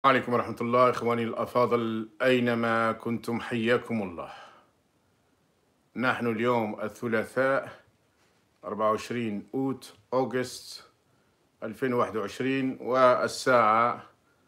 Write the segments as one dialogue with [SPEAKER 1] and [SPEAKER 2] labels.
[SPEAKER 1] عليكم ورحمة الله إخواني الأفاضل أينما كنتم حياكم الله. نحن اليوم الثلاثاء 24 أوت أغسطس 2021 والساعة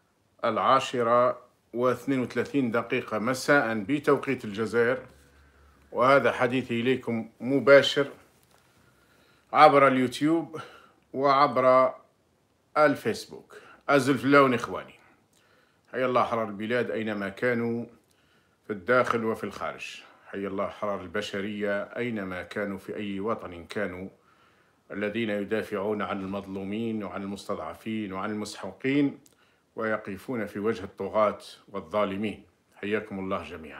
[SPEAKER 1] 10:32 مساء بتوقيت الجزائر، وهذا حديثي إليكم مباشر عبر اليوتيوب وعبر الفيسبوك. أزل في اللون إخواني، حيا الله أحرار البلاد أينما كانوا في الداخل وفي الخارج، حيا الله أحرار البشرية أينما كانوا في أي وطن كانوا، الذين يدافعون عن المظلومين وعن المستضعفين وعن المسحوقين ويقفون في وجه الطغاة والظالمين. حياكم الله جميعا.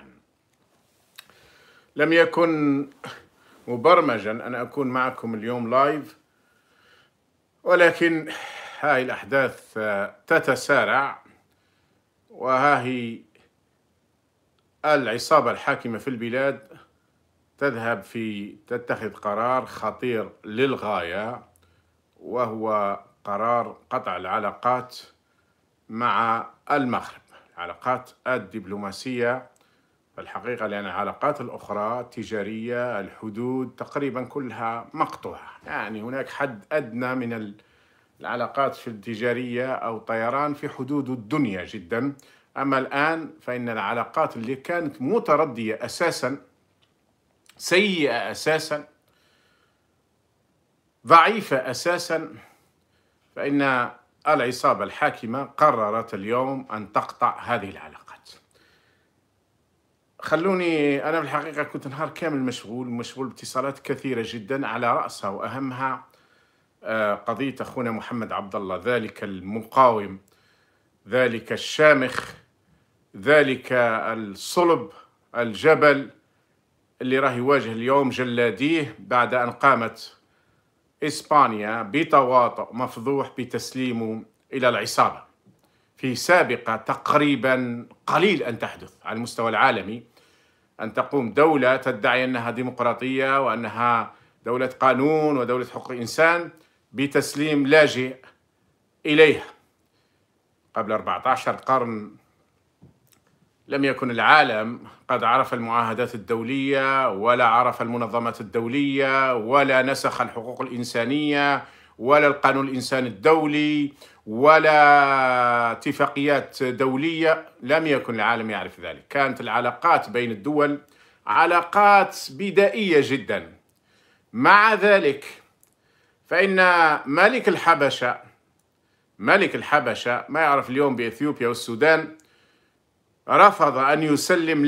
[SPEAKER 1] لم يكن مبرمجا أن أكون معكم اليوم لايف، ولكن هاي الأحداث تتسارع، وها هي العصابة الحاكمة في البلاد تتخذ قرار خطير للغاية، وهو قرار قطع العلاقات مع المغرب، العلاقات الدبلوماسية في الحقيقة، لأن العلاقات الأخرى التجارية الحدود تقريبا كلها مقطوعة، يعني هناك حد أدنى من العلاقات في التجارية أو طيران في حدود الدنيا جدا. أما الآن فإن العلاقات اللي كانت متردية أساسا، سيئة أساسا، ضعيفة أساسا، فإن العصابة الحاكمة قررت اليوم أن تقطع هذه العلاقات. خلوني، أنا في الحقيقة كنت نهار كامل مشغول باتصالات كثيرة جدا، على رأسها وأهمها قضية أخونا محمد عبد الله، ذلك المقاوم، ذلك الشامخ، ذلك الصلب الجبل اللي راه يواجه اليوم جلاديه بعد أن قامت إسبانيا بتواطؤ مفضوح بتسليمه إلى العصابة في سابقة تقريبا قليل أن تحدث على المستوى العالمي، أن تقوم دولة تدعي أنها ديمقراطية وأنها دولة قانون ودولة حقوق الإنسان بتسليم لاجئ إليها. قبل 14 قرن لم يكن العالم قد عرف المعاهدات الدولية، ولا عرف المنظمات الدولية، ولا نسخ الحقوق الإنسانية، ولا القانون الإنساني الدولي، ولا اتفاقيات دولية. لم يكن العالم يعرف ذلك. كانت العلاقات بين الدول علاقات بدائية جدا. مع ذلك فإن ملك الحبشة ما يعرف اليوم بإثيوبيا والسودان رفض أن يسلم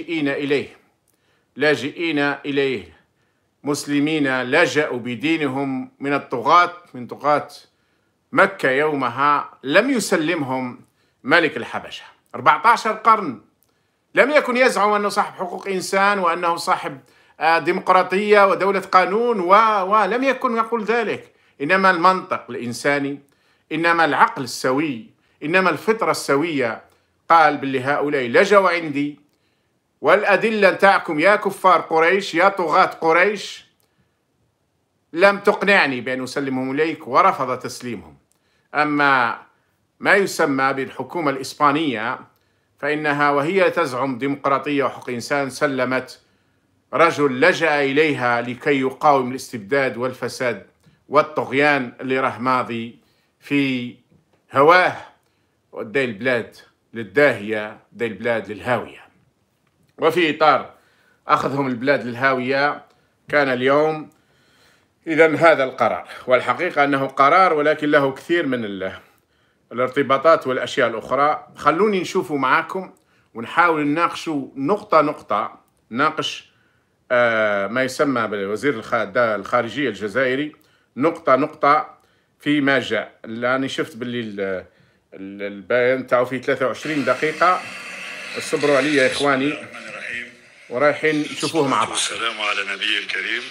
[SPEAKER 1] لاجئين إليه مسلمين لجأوا بدينهم من الطغاة، من طغاة مكة يومها، لم يسلمهم ملك الحبشة. 14 قرن لم يكن يزعم أنه صاحب حقوق إنسان وأنه صاحب ديمقراطية ودولة قانون ولم يكن يقول ذلك. إنما المنطق الإنساني، إنما العقل السوي، إنما الفطرة السوية قال باللي هؤلاء لجوا عندي، والأدلة نتاعكم يا كفار قريش يا طغاة قريش لم تقنعني بأن أسلمهم إليك، ورفض تسليمهم. أما ما يسمى بالحكومة الإسبانية فإنها وهي تزعم ديمقراطية وحقوق إنسان سلمت رجل لجأ إليها لكي يقاوم الاستبداد والفساد والطغيان اللي راه ماضي في هواه، ودى البلاد للداهية، ودى البلاد للهاوية. وفي إطار أخذهم البلاد للهاوية كان اليوم إذن هذا القرار، والحقيقة أنه قرار ولكن له كثير من الارتباطات والأشياء الأخرى. خلوني نشوفوا معاكم ونحاول نناقشوا نقطة، نناقش ما يسمى بوزير الخارجية الجزائري نقطة فيما جاء. لأني شفت باللي البيان تاعو في 23 دقيقة، اصبروا علي يا إخواني ورايحين نشوفوه مع بعض.
[SPEAKER 2] السلام على نبي الكريم.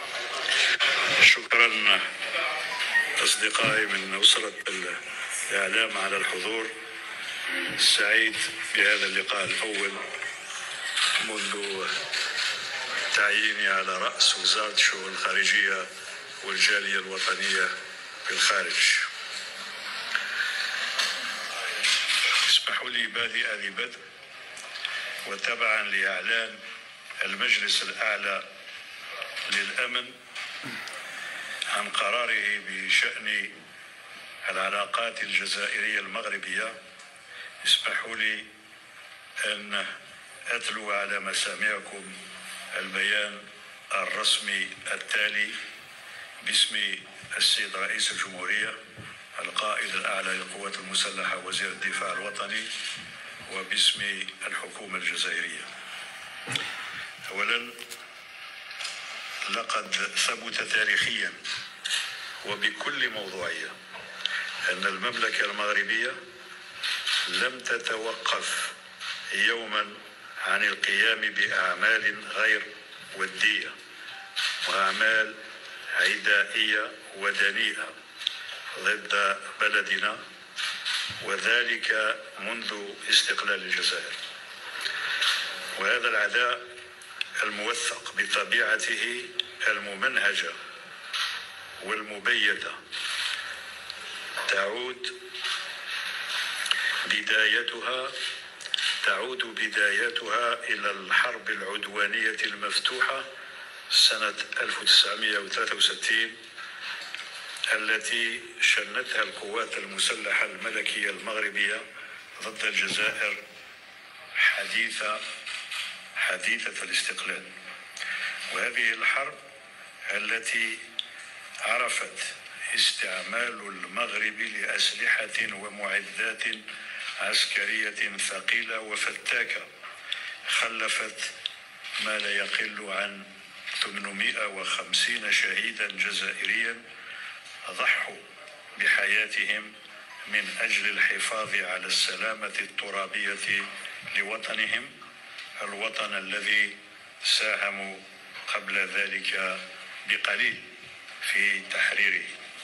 [SPEAKER 2] شكرا أصدقائي من أسرة الإعلام على الحضور السعيد بهذا اللقاء الأول منذ تعييني على رأس وزارة الشؤون الخارجية والجالية الوطنية في الخارج. اسمحوا لي بادئ ذي بدء وتبعا لإعلان المجلس الأعلى للأمن عن قراره بشأن العلاقات الجزائرية المغربية، اسمحوا لي أن أتلو على مسامعكم البيان الرسمي التالي باسم السيد رئيس الجمهورية القائد الأعلى للقوات المسلحة وزير الدفاع الوطني وباسم الحكومة الجزائرية. أولا، لقد ثبت تاريخيا وبكل موضوعية أن المملكة المغربية لم تتوقف يوما عن القيام بأعمال غير ودية وأعمال عدائية ودنيئة ضد بلدنا، وذلك منذ استقلال الجزائر. وهذا العداء الموثق بطبيعته الممنهجة والمبيتة تعود بدايتها إلى الحرب العدوانية المفتوحة سنة 1963 التي شنتها القوات المسلحة الملكية المغربية ضد الجزائر حديثة الاستقلال. وهذه الحرب التي عرفت استعمال المغرب لأسلحة ومعدات عسكرية ثقيلة وفتاكة خلفت ما لا يقل عن 850 شهيدا جزائريا ضحوا بحياتهم من أجل الحفاظ على السلامة الترابية لوطنهم، الوطن الذي ساهموا قبل ذلك بقليل في تحريره.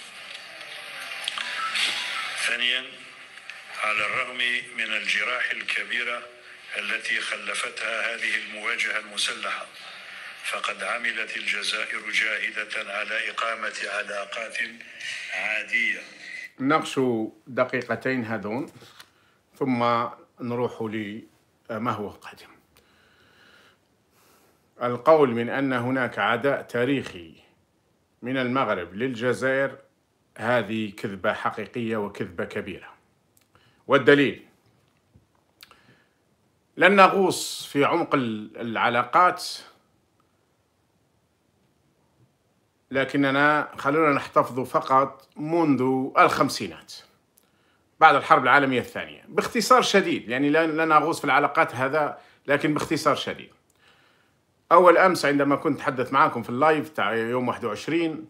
[SPEAKER 2] ثانيا، على الرغم من الجراح الكبيرة التي خلفتها هذه المواجهة المسلحة، فقد عملت الجزائر جاهدة على إقامة علاقات عادية.
[SPEAKER 1] نناقش دقيقتين هذون ثم نروح لما هو قادم. القول من أن هناك عداء تاريخي من المغرب للجزائر هذه كذبة حقيقية وكذبة كبيرة، والدليل لن نغوص في عمق العلاقات، لكننا خلونا نحتفظ فقط منذ الخمسينات بعد الحرب العالمية الثانية باختصار شديد، يعني لا نغوص في العلاقات هذا لكن باختصار شديد. أول أمس عندما كنت أتحدث معكم في اللايف تاع يوم 21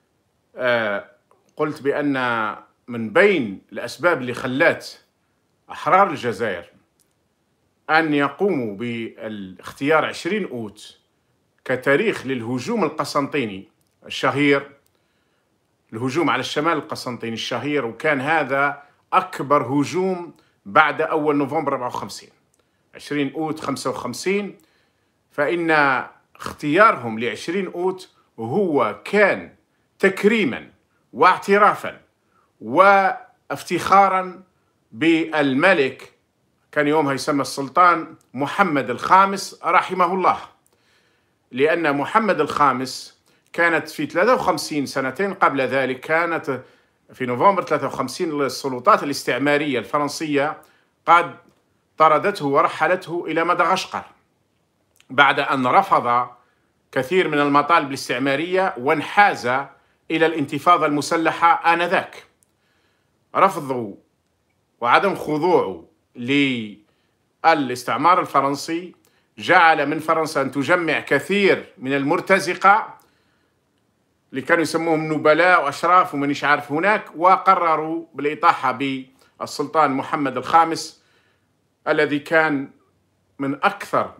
[SPEAKER 1] قلت بأن من بين الأسباب اللي خلت أحرار الجزائر أن يقوموا باختيار 20 أوت كتاريخ للهجوم القسنطيني الشهير، الهجوم على الشمال القسنطيني الشهير، وكان هذا أكبر هجوم بعد أول نوفمبر 54 20 أوت 55. فإن اختيارهم ل20 أوت هو كان تكريما واعترافا وافتخارا بالملك، كان يومها يسمى السلطان محمد الخامس رحمه الله، لأن محمد الخامس كانت في 53 سنتين قبل ذلك، كانت في نوفمبر 53 السلطات الاستعمارية الفرنسية قد طردته ورحلته إلى مدغشقر بعد أن رفض كثير من المطالب الاستعمارية وانحاز إلى الانتفاضة المسلحة آنذاك. رفضه وعدم خضوعه للاستعمار الفرنسي جعل من فرنسا أن تجمع كثير من المرتزقة اللي كانوا يسموهم نبلاء وأشراف ومنيش عارف هناك، وقرروا بالإطاحة بالسلطان محمد الخامس الذي كان من أكثر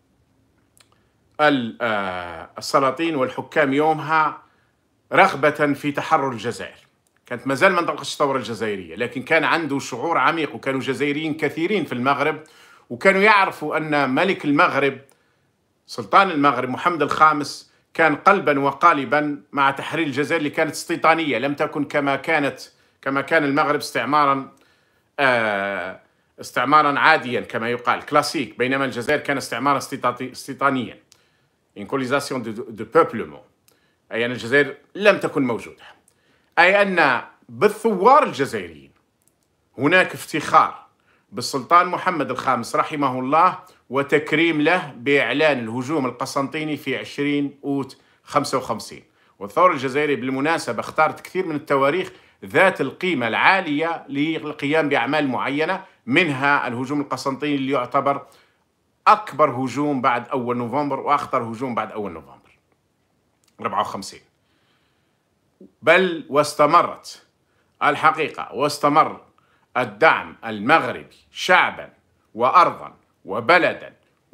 [SPEAKER 1] السلاطين والحكام يومها رغبة في تحرر الجزائر. كانت مازال ما انطلقتش الثورة الجزائرية، لكن كان عنده شعور عميق، وكانوا جزائريين كثيرين في المغرب وكانوا يعرفوا أن ملك المغرب سلطان المغرب محمد الخامس كان قلبا وقالبا مع تحرير الجزائر اللي كانت استيطانية، لم تكن كما كان المغرب استعمارا استعمارا عاديا كما يقال كلاسيك، بينما الجزائر كان استعمارا استيطانيا إنكوليزاسيون دو بوبلمون، أي أن الجزائر لم تكن موجودة، أي أن بالثوار الجزائريين هناك افتخار بالسلطان محمد الخامس رحمه الله وتكريم له بإعلان الهجوم القسنطيني في 20 أوت 55. والثورة الجزائرية بالمناسبة اختارت كثير من التواريخ ذات القيمة العالية للقيام بأعمال معينة، منها الهجوم القسنطيني اللي يعتبر أكبر هجوم بعد أول نوفمبر وأخطر هجوم بعد أول نوفمبر 54. بل واستمرت الحقيقة واستمر الدعم المغربي شعبا وأرضا وبلدا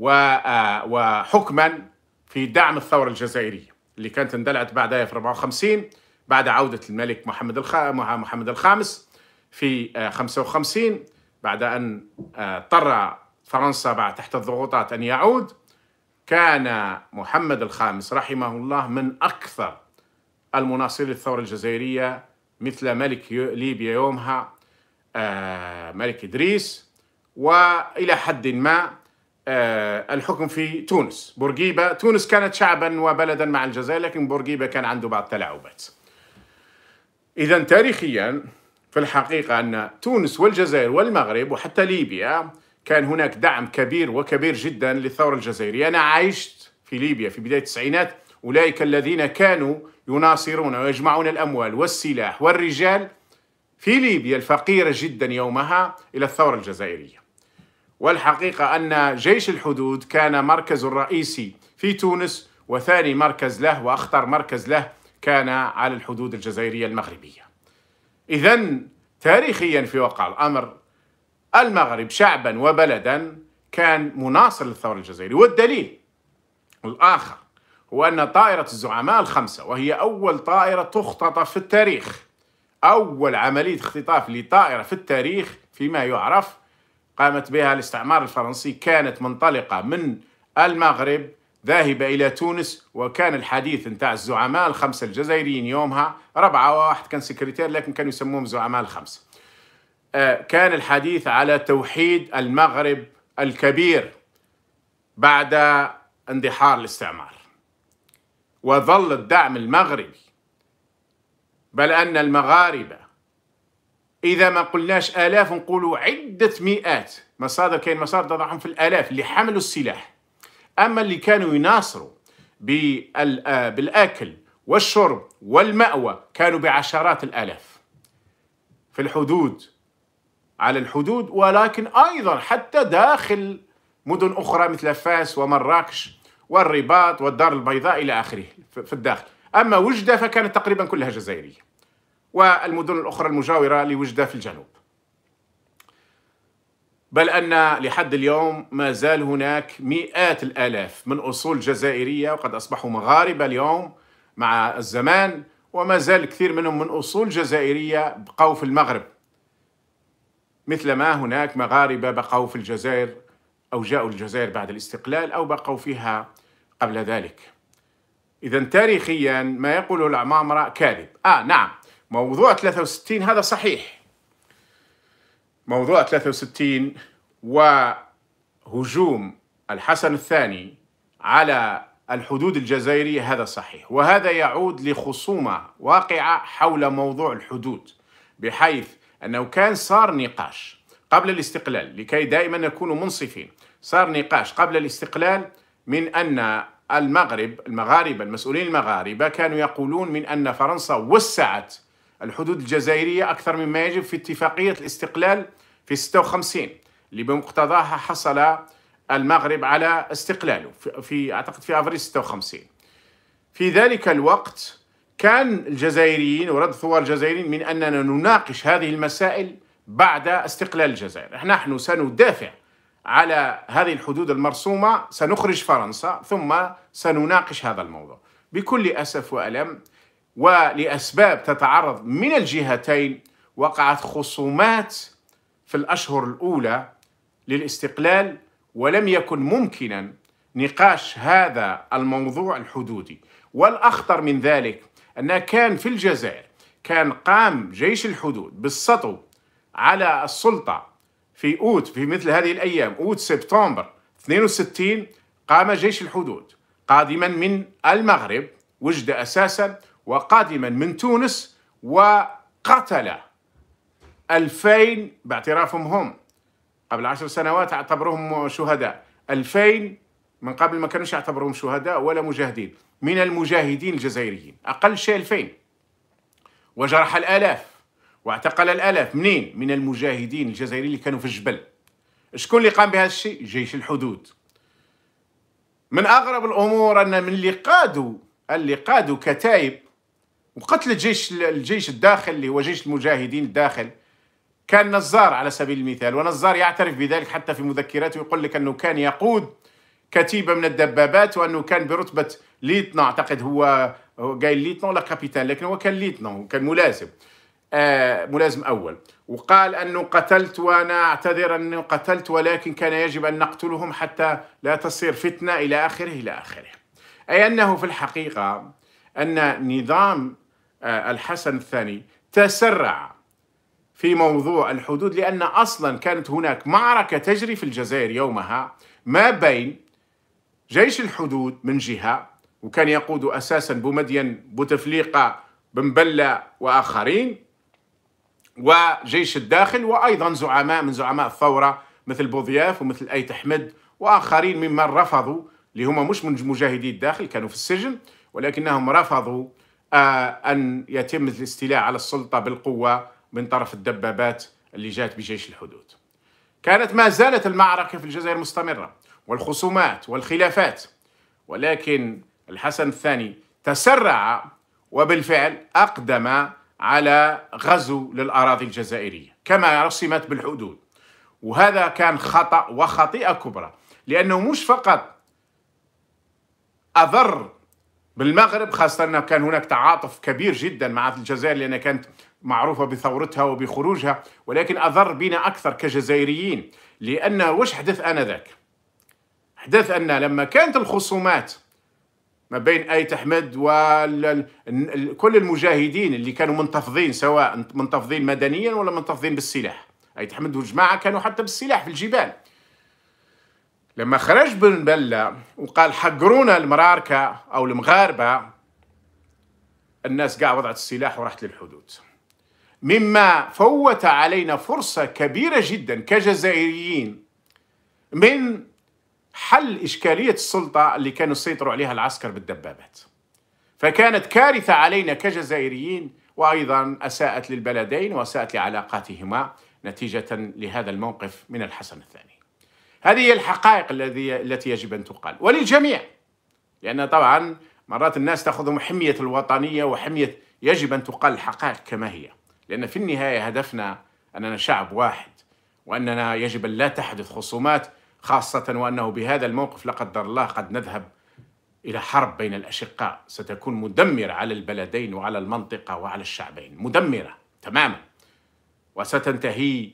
[SPEAKER 1] وحكما في دعم الثورة الجزائرية اللي كانت اندلعت بعدها في 54 بعد عودة الملك محمد الخامس في 55، بعد أن اضطر فرنسا بعد تحت الضغوطات أن يعود. كان محمد الخامس رحمه الله من أكثر المناصرين للثورة الجزائرية، مثل ملك ليبيا يومها ملك إدريس، وإلى حد ما الحكم في تونس. بورقيبة، تونس كانت شعبا وبلدا مع الجزائر، لكن بورقيبة كان عنده بعض التلاعبات. إذا تاريخيا في الحقيقة أن تونس والجزائر والمغرب وحتى ليبيا كان هناك دعم كبير وكبير جدا للثورة الجزائرية. أنا عشت في ليبيا في بداية التسعينات، أولئك الذين كانوا يناصرون ويجمعون الأموال والسلاح والرجال في ليبيا الفقيرة جدا يومها إلى الثورة الجزائرية. والحقيقة أن جيش الحدود كان مركز رئيسي في تونس، وثاني مركز له وأخطر مركز له كان على الحدود الجزائرية المغربية. إذن تاريخيا في واقع الأمر المغرب شعبا وبلدا كان مناصر للثورة الجزائرية. والدليل الآخر هو أن طائرة الزعماء الخمسة، وهي أول طائرة تختطف في التاريخ، أول عملية اختطاف لطائرة في التاريخ فيما يعرف قامت بها الاستعمار الفرنسي، كانت منطلقة من المغرب ذاهبة إلى تونس. وكان الحديث نتاع الزعماء الخمسة الجزائريين يومها 4 وواحد كان سكرتير، لكن كانوا يسموهم زعماء الخمسة. كان الحديث على توحيد المغرب الكبير بعد اندحار الاستعمار، وظل الدعم المغربي، بل أن المغاربة إذا ما قلناش آلاف نقولوا عدة مئات، مصادر كاين مصادر تضعهم في الآلاف اللي حملوا السلاح. أما اللي كانوا يناصروا بالأكل والشرب والمأوى كانوا بعشرات الآلاف في الحدود، على الحدود، ولكن أيضا حتى داخل مدن أخرى مثل فاس ومراكش والرباط والدار البيضاء إلى آخره في الداخل. أما وجدة فكانت تقريبا كلها جزائرية، والمدن الأخرى المجاورة لوجدة في الجنوب. بل أن لحد اليوم ما زال هناك مئات الآلاف من أصول جزائرية وقد أصبحوا مغاربة اليوم مع الزمان، وما زال كثير منهم من أصول جزائرية بقوا في المغرب، مثل ما هناك مغاربة بقوا في الجزائر أو جاءوا الجزائر بعد الاستقلال أو بقوا فيها قبل ذلك. إذن تاريخيا ما يقوله العمامرة كاذب. نعم، موضوع 63 هذا صحيح، موضوع 63 وهجوم الحسن الثاني على الحدود الجزائرية هذا صحيح، وهذا يعود لخصومة واقعة حول موضوع الحدود، بحيث أنه كان صار نقاش قبل الاستقلال، لكي دائما نكون منصفين، صار نقاش قبل الاستقلال من أن المغاربة المسؤولين المغاربة كانوا يقولون من أن فرنسا وسعت الحدود الجزائرية أكثر مما يجب في اتفاقية الاستقلال في 56 اللي بمقتضاها حصل المغرب على استقلاله في أعتقد في أفريل 56. في ذلك الوقت كان الجزائريين ورد ثوار الجزائريين من أننا نناقش هذه المسائل بعد استقلال الجزائر. نحن سندافع على هذه الحدود المرسومة، سنخرج فرنسا ثم سنناقش هذا الموضوع. بكل أسف وألم ولأسباب تتعرض من الجهتين وقعت خصومات في الأشهر الأولى للاستقلال، ولم يكن ممكنا نقاش هذا الموضوع الحدودي. والأخطر من ذلك أن كان في الجزائر كان قام جيش الحدود بالسطو على السلطة في أوت، في مثل هذه الأيام، أوت سبتمبر 62، قام جيش الحدود قادما من المغرب، وجدة أساسا، وقادما من تونس، وقتل 2000 باعترافهم هم. قبل 10 سنوات اعتبروهم شهداء، 2000 من قبل ما كانوش يعتبروهم شهداء ولا مجاهدين، من المجاهدين الجزائريين، أقل شيء 2000. وجرح الآلاف واعتقل الآلاف. منين؟ من المجاهدين الجزائريين اللي كانوا في الجبل. شكون اللي قام بهذا الشيء؟ جيش الحدود. من أغرب الأمور أن من اللي قادوا كتائب وقتل الجيش الداخل اللي هو جيش المجاهدين الداخل كان نزار على سبيل المثال. ونزار يعترف بذلك حتى في مذكراته، يقول لك أنه كان يقود كتيبة من الدبابات، وأنه كان برتبة ليتنا، أعتقد هو قايل ليتنا ولا كابيتان، لكن هو كان ليتنا، وكان ملازم ملازم أول. وقال أنه قتلت وأنا أعتذر أنه قتلت، ولكن كان يجب أن نقتلهم حتى لا تصير فتنة إلى آخره إلى آخره. أي أنه في الحقيقة أن نظام الحسن الثاني تسرع في موضوع الحدود، لأن أصلا كانت هناك معركة تجري في الجزائر يومها ما بين جيش الحدود من جهة، وكان يقود أساسا بومدين، بوتفليقة، بنبلة وآخرين، وجيش الداخل، وأيضا زعماء من زعماء الثورة مثل بوضياف ومثل أيت أحمد وآخرين ممن رفضوا، اللي هم مش من مجاهدي الداخل، كانوا في السجن، ولكنهم رفضوا أن يتم الاستيلاء على السلطة بالقوة من طرف الدبابات اللي جات بجيش الحدود. كانت ما زالت المعركة في الجزائر مستمرة، والخصومات والخلافات، ولكن الحسن الثاني تسرع وبالفعل أقدم على غزو للأراضي الجزائرية كما رسمت بالحدود. وهذا كان خطأ وخطيئة كبرى، لأنه مش فقط أضر بالمغرب، خاصة أنه كان هناك تعاطف كبير جدا مع الجزائر لأنها كانت معروفة بثورتها وبخروجها، ولكن أضر بنا أكثر كجزائريين. لأن وش حدث آنذاك؟ حدث أن لما كانت الخصومات ما بين أيت أحمد وكل المجاهدين اللي كانوا منتفضين، سواء منتفضين مدنيا ولا منتفضين بالسلاح، أيت أحمد والجماعة كانوا حتى بالسلاح في الجبال. لما خرج بن بلة وقال حقرونا المراركة أو المغاربة، الناس قاع وضعت السلاح ورحت للحدود، مما فوت علينا فرصة كبيرة جدا كجزائريين من حل إشكالية السلطة اللي كانوا يسيطروا عليها العسكر بالدبابات. فكانت كارثة علينا كجزائريين، وأيضا أساءت للبلدين وأساءت لعلاقاتهما نتيجة لهذا الموقف من الحسن الثاني. هذه هي الحقائق التي يجب أن تقال وللجميع، لأن طبعا مرات الناس تأخذهم حمية الوطنية وحمية، يجب أن تقال الحقائق كما هي، لأن في النهاية هدفنا أننا شعب واحد، وأننا يجب أن لا تحدث خصومات، خاصة وأنه بهذا الموقف لا قدر الله قد نذهب إلى حرب بين الأشقاء ستكون مدمرة على البلدين وعلى المنطقة وعلى الشعبين، مدمرة تماما، وستنتهي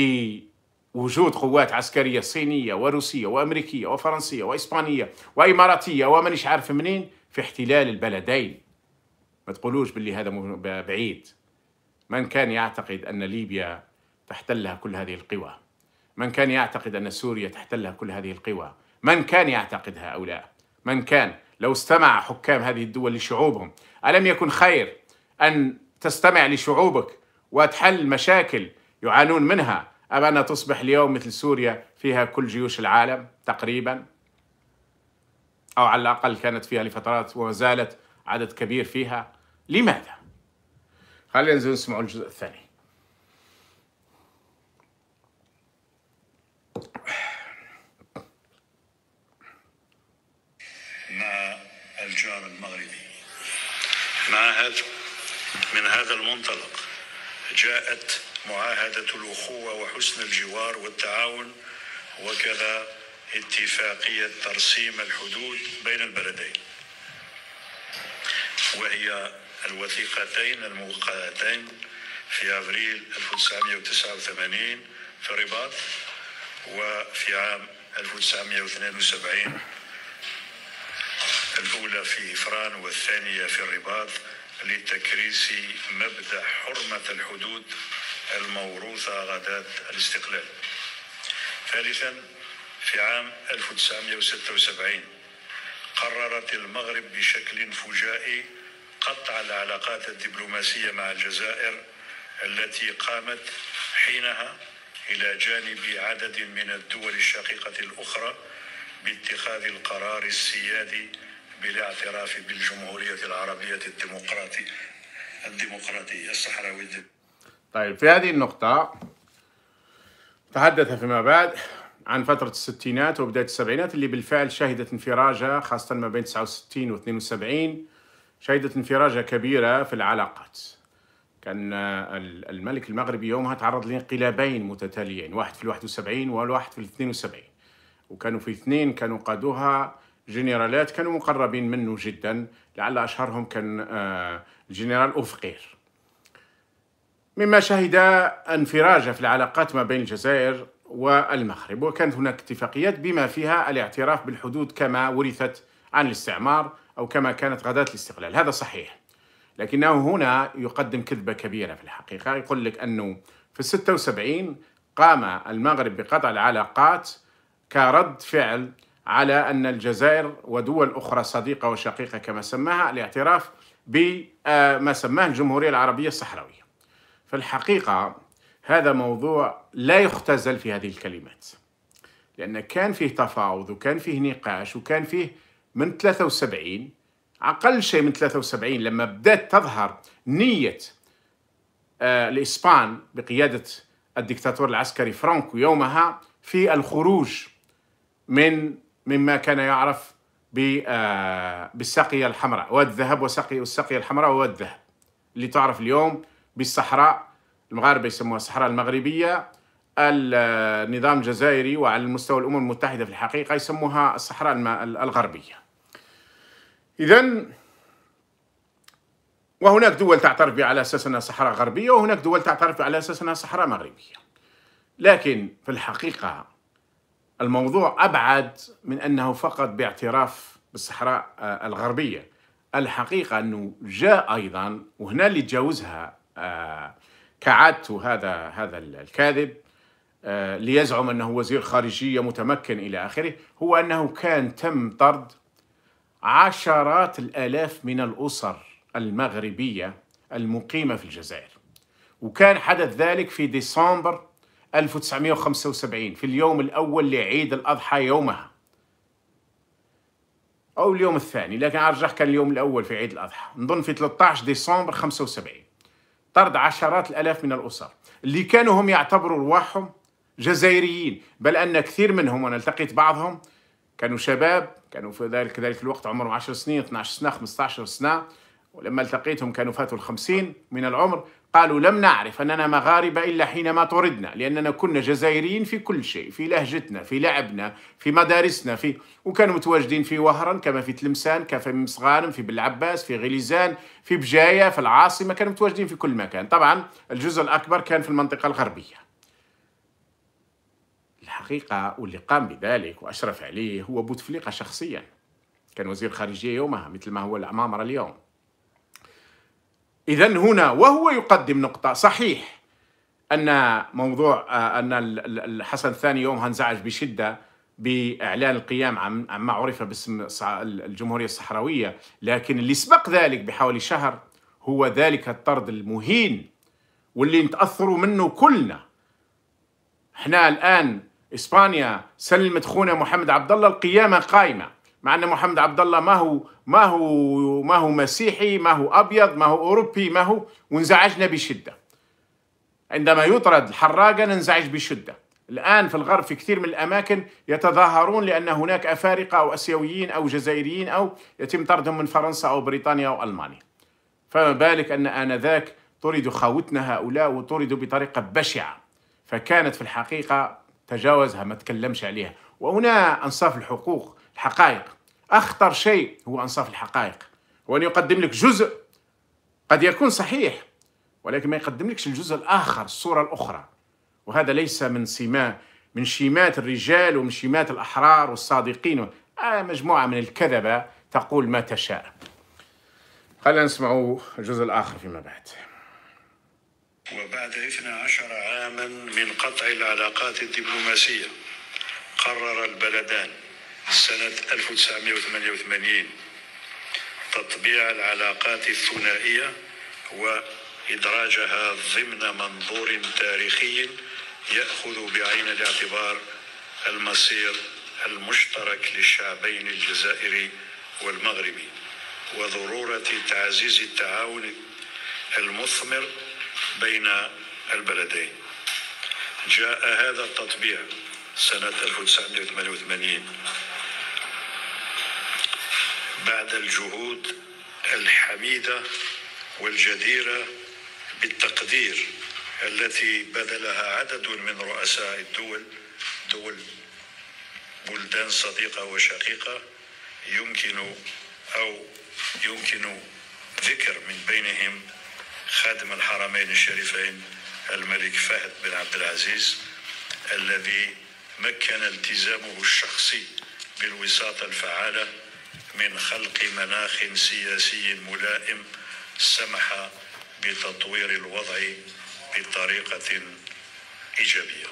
[SPEAKER 1] بوجود قوات عسكرية صينية وروسية وأمريكية وفرنسية وإسبانية وإماراتية ومنش عارف منين في احتلال البلدين. ما تقولوش باللي هذا بعيد. من كان يعتقد أن ليبيا تحتلها كل هذه القوى؟ من كان يعتقد أن سوريا تحتلها كل هذه القوى؟ من كان يعتقد هؤلاء؟ من كان؟ لو استمع حكام هذه الدول لشعوبهم، ألم يكن خير أن تستمع لشعوبك وتحل مشاكل يعانون منها، أم أن تصبح اليوم مثل سوريا فيها كل جيوش العالم تقريبا، أو على الأقل كانت فيها لفترات وما زالت عدد كبير فيها؟ لماذا؟ خلينا ننزل نسمع الجزء الثاني.
[SPEAKER 2] مع الجار المغربي. من هذا المنطلق جاءت معاهدة الأخوة وحسن الجوار والتعاون، وكذا اتفاقية ترسيم الحدود بين البلدين، وهي الوثيقتين الموقعتين في أبريل 1989 في الرباط، وفي عام 1972 الأولى في إفران والثانية في الرباط، لتكريس مبدأ حرمة الحدود الموروثة غداة الاستقلال. ثالثا، في عام 1976 قررت المغرب بشكل فجائي قطع العلاقات الدبلوماسية مع الجزائر التي قامت حينها إلى جانب عدد من الدول الشقيقة الأخرى باتخاذ القرار السيادي بالاعتراف بالجمهورية العربية الديمقراطية الصحراوية.
[SPEAKER 1] طيب، في هذه النقطة تحدث فيما بعد عن فترة الستينات وبداية السبعينات اللي بالفعل شهدت انفراجة، خاصة ما بين 69 و 72 شهدت انفراجة كبيرة في العلاقات. كان الملك المغربي يومها تعرض لانقلابين متتاليين، واحد في 71 والواحد في 72، وكانوا في اثنين كانوا قادوها جنرالات كانوا مقربين منه جدا، لعل أشهرهم كان الجنرال أوفقير، مما شهد انفراجة في العلاقات ما بين الجزائر والمغرب. وكانت هناك اتفاقيات بما فيها الاعتراف بالحدود كما ورثت عن الاستعمار أو كما كانت غداة الاستقلال. هذا صحيح، لكنه هنا يقدم كذبة كبيرة في الحقيقة. يقول لك أنه في 76 قام المغرب بقطع العلاقات كرد فعل على أن الجزائر ودول أخرى صديقة وشقيقة كما سماها الاعتراف بما سماه الجمهورية العربية الصحراوية. في الحقيقة هذا موضوع لا يختزل في هذه الكلمات، لأن كان فيه تفاوض وكان فيه نقاش وكان فيه من 73 أقل شيء من 73 لما بدأت تظهر نية الإسبان بقيادة الدكتاتور العسكري فرانكو يومها في الخروج مما كان يعرف بالساقية الحمراء والذهب، والساقية الحمراء والذهب اللي تعرف اليوم بالصحراء، المغاربة يسموها الصحراء المغربية، النظام الجزائري وعلى المستوى الأمم المتحدة في الحقيقة يسموها الصحراء الغربية. إذن وهناك دول تعترف بها على أساس أنها صحراء غربية، وهناك دول تعترف على أساس أنها صحراء مغربية. لكن في الحقيقة الموضوع أبعد من أنه فقط باعتراف بالصحراء الغربية. الحقيقة أنه جاء أيضا، وهنا اللي تجاوزها كعادته هذا الكاذب ليزعم أنه وزير خارجية متمكن إلى آخره، هو أنه كان تم طرد عشرات الآلاف من الأسر المغربية المقيمة في الجزائر، وكان حدث ذلك في ديسمبر 1975 في اليوم الأول لعيد الأضحى يومها، أو اليوم الثاني، لكن أرجح كان اليوم الأول في عيد الأضحى، نظن في 13 ديسمبر 75. طرد عشرات الآلاف من الأسر اللي كانوا هم يعتبروا رواحهم جزائريين، بل أن كثير منهم، وأنا التقيت بعضهم، كانوا شباب، كانوا في ذلك الوقت عمرهم 10 سنين 12 سنة 15 سنة، ولما التقيتهم كانوا فاتوا 50 من العمر، قالوا لم نعرف أننا مغاربة إلا حينما طردنا، لأننا كنا جزائريين في كل شيء، في لهجتنا، في لعبنا، في مدارسنا، وكانوا متواجدين في وهران كما في تلمسان، كما في مصغانم، في بالعباس، في غليزان، في بجاية، في العاصمة، كانوا متواجدين في كل مكان. طبعا الجزء الأكبر كان في المنطقة الغربية. الحقيقة واللي قام بذلك وأشرف عليه هو بوتفليقة شخصيا، كان وزير خارجية يومها مثل ما هو العمامرة اليوم. إذن هنا وهو يقدم نقطة صحيح أن موضوع أن الحسن الثاني يومها انزعج بشدة بإعلان القيام عما عرف باسم الجمهورية الصحراوية، لكن اللي سبق ذلك بحوالي شهر هو ذلك الطرد المهين واللي نتأثروا منه كلنا. احنا الآن إسبانيا سلمت خونا محمد عبد الله، القيامة قائمة، مع أن محمد عبد الله ما هو مسيحي، ما هو أبيض، ما هو أوروبي، ما هو، وانزعجنا بشدة. عندما يطرد الحراقة ننزعج بشدة. الآن في الغرب في كثير من الأماكن يتظاهرون لأن هناك أفارقة أو أسيويين أو جزائريين أو يتم طردهم من فرنسا أو بريطانيا أو ألمانيا، فما بالك أن آنذاك طردوا خاوتنا هؤلاء وطردوا بطريقة بشعة. فكانت في الحقيقة تجاوزها، ما تكلمش عليها. وهنا أنصاف الحقوق، الحقائق، أخطر شيء هو أنصاف الحقائق، هو أن يقدم لك جزء قد يكون صحيح ولكن ما يقدم لكش الجزء الآخر، الصورة الأخرى. وهذا ليس من شيمات الرجال ومن شيمات الأحرار والصادقين، مجموعة من الكذبة تقول ما تشاء. خلينا نسمعوا الجزء الآخر فيما بعد.
[SPEAKER 2] وبعد 12 عاما من قطع العلاقات الدبلوماسية البلدان سنة 1988 تطبيع العلاقات الثنائية وإدراجها ضمن منظور تاريخي يأخذ بعين الاعتبار المصير المشترك للشعبين الجزائري والمغربي وضرورة تعزيز التعاون المثمر بين البلدين. جاء هذا التطبيع سنة 1988 بعد الجهود الحميدة والجديرة بالتقدير التي بذلها عدد من رؤساء دول بلدان صديقة وشقيقة، يمكن ذكر من بينهم خادم الحرمين الشريفين الملك فهد بن عبد العزيز الذي مكن التزامه الشخصي بالوساطة الفعالة من خلق مناخ سياسي ملائم سمح بتطوير الوضع بطريقة إيجابية.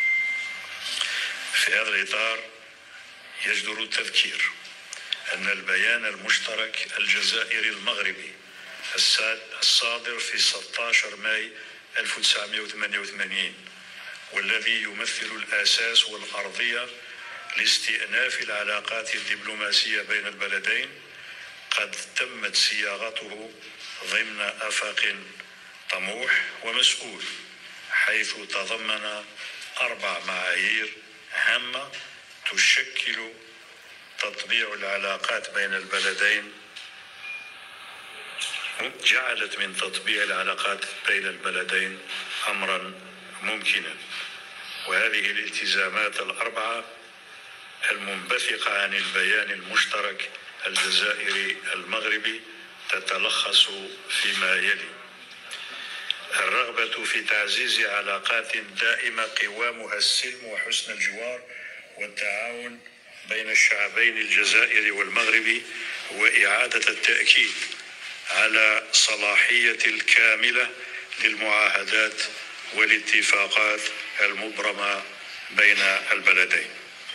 [SPEAKER 2] في هذا الإطار يجدر التذكير أن البيان المشترك الجزائري المغربي الصادر في 16 ماي 1988 والذي يمثل الأساس والأرضية لاستئناف العلاقات الدبلوماسية بين البلدين قد تمت صياغته ضمن آفاق طموح ومسؤول، حيث تضمن 4 معايير هامة تشكل تطبيع العلاقات بين البلدين جعلت من تطبيع العلاقات بين البلدين أمرا ممكنا. وهذه الالتزامات ال4 المنبثقة عن البيان المشترك الجزائري المغربي تتلخص فيما يلي: الرغبة في تعزيز علاقات دائمة قوامها السلم وحسن الجوار والتعاون بين الشعبين الجزائري والمغربي، وإعادة التأكيد على صلاحية الكاملة للمعاهدات والاتفاقات المبرمة بين البلدين.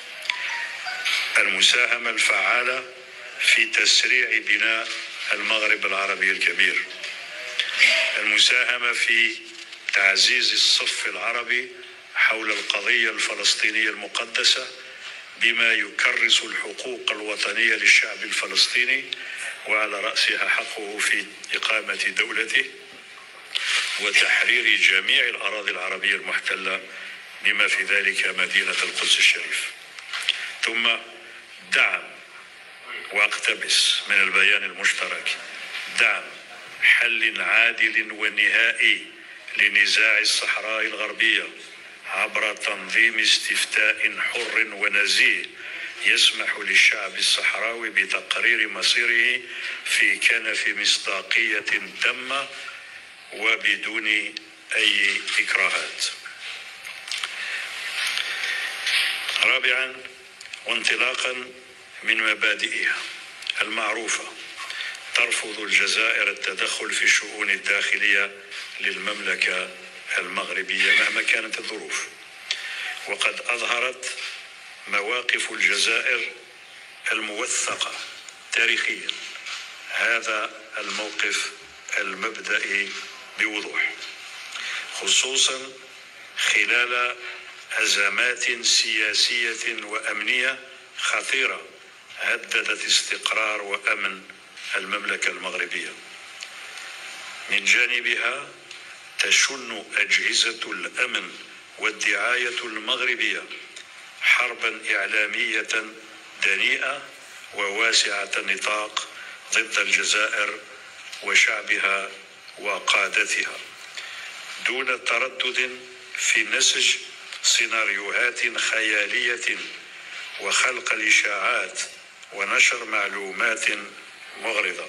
[SPEAKER 2] المساهمة الفعالة في تسريع بناء المغرب العربي الكبير. المساهمة في تعزيز الصف العربي حول القضية الفلسطينية المقدسة بما يكرس الحقوق الوطنية للشعب الفلسطيني وعلى رأسها حقه في إقامة دولته وتحرير جميع الأراضي العربية المحتلة بما في ذلك مدينة القدس الشريف. ثم دعم، واقتبس من البيان المشترك، دعم حل عادل ونهائي لنزاع الصحراء الغربية عبر تنظيم استفتاء حر ونزيه يسمح للشعب الصحراوي بتقرير مصيره في كنف مصداقية تامة وبدون أي إكراهات. رابعا، وانطلاقا من مبادئها المعروفة، ترفض الجزائر التدخل في الشؤون الداخلية للمملكة المغربية مهما كانت الظروف، وقد أظهرت مواقف الجزائر الموثقة تاريخيا هذا الموقف المبدئي بوضوح، خصوصا خلال أزمات سياسية وأمنية خطيرة هددت استقرار وأمن المملكة المغربية. من جانبها تشن أجهزة الأمن والدعاية المغربية حربا إعلامية دنيئة وواسعة النطاق ضد الجزائر وشعبها وقادتها دون تردد في نسج سيناريوهات خيالية وخلق الإشاعات ونشر معلومات مغرضة.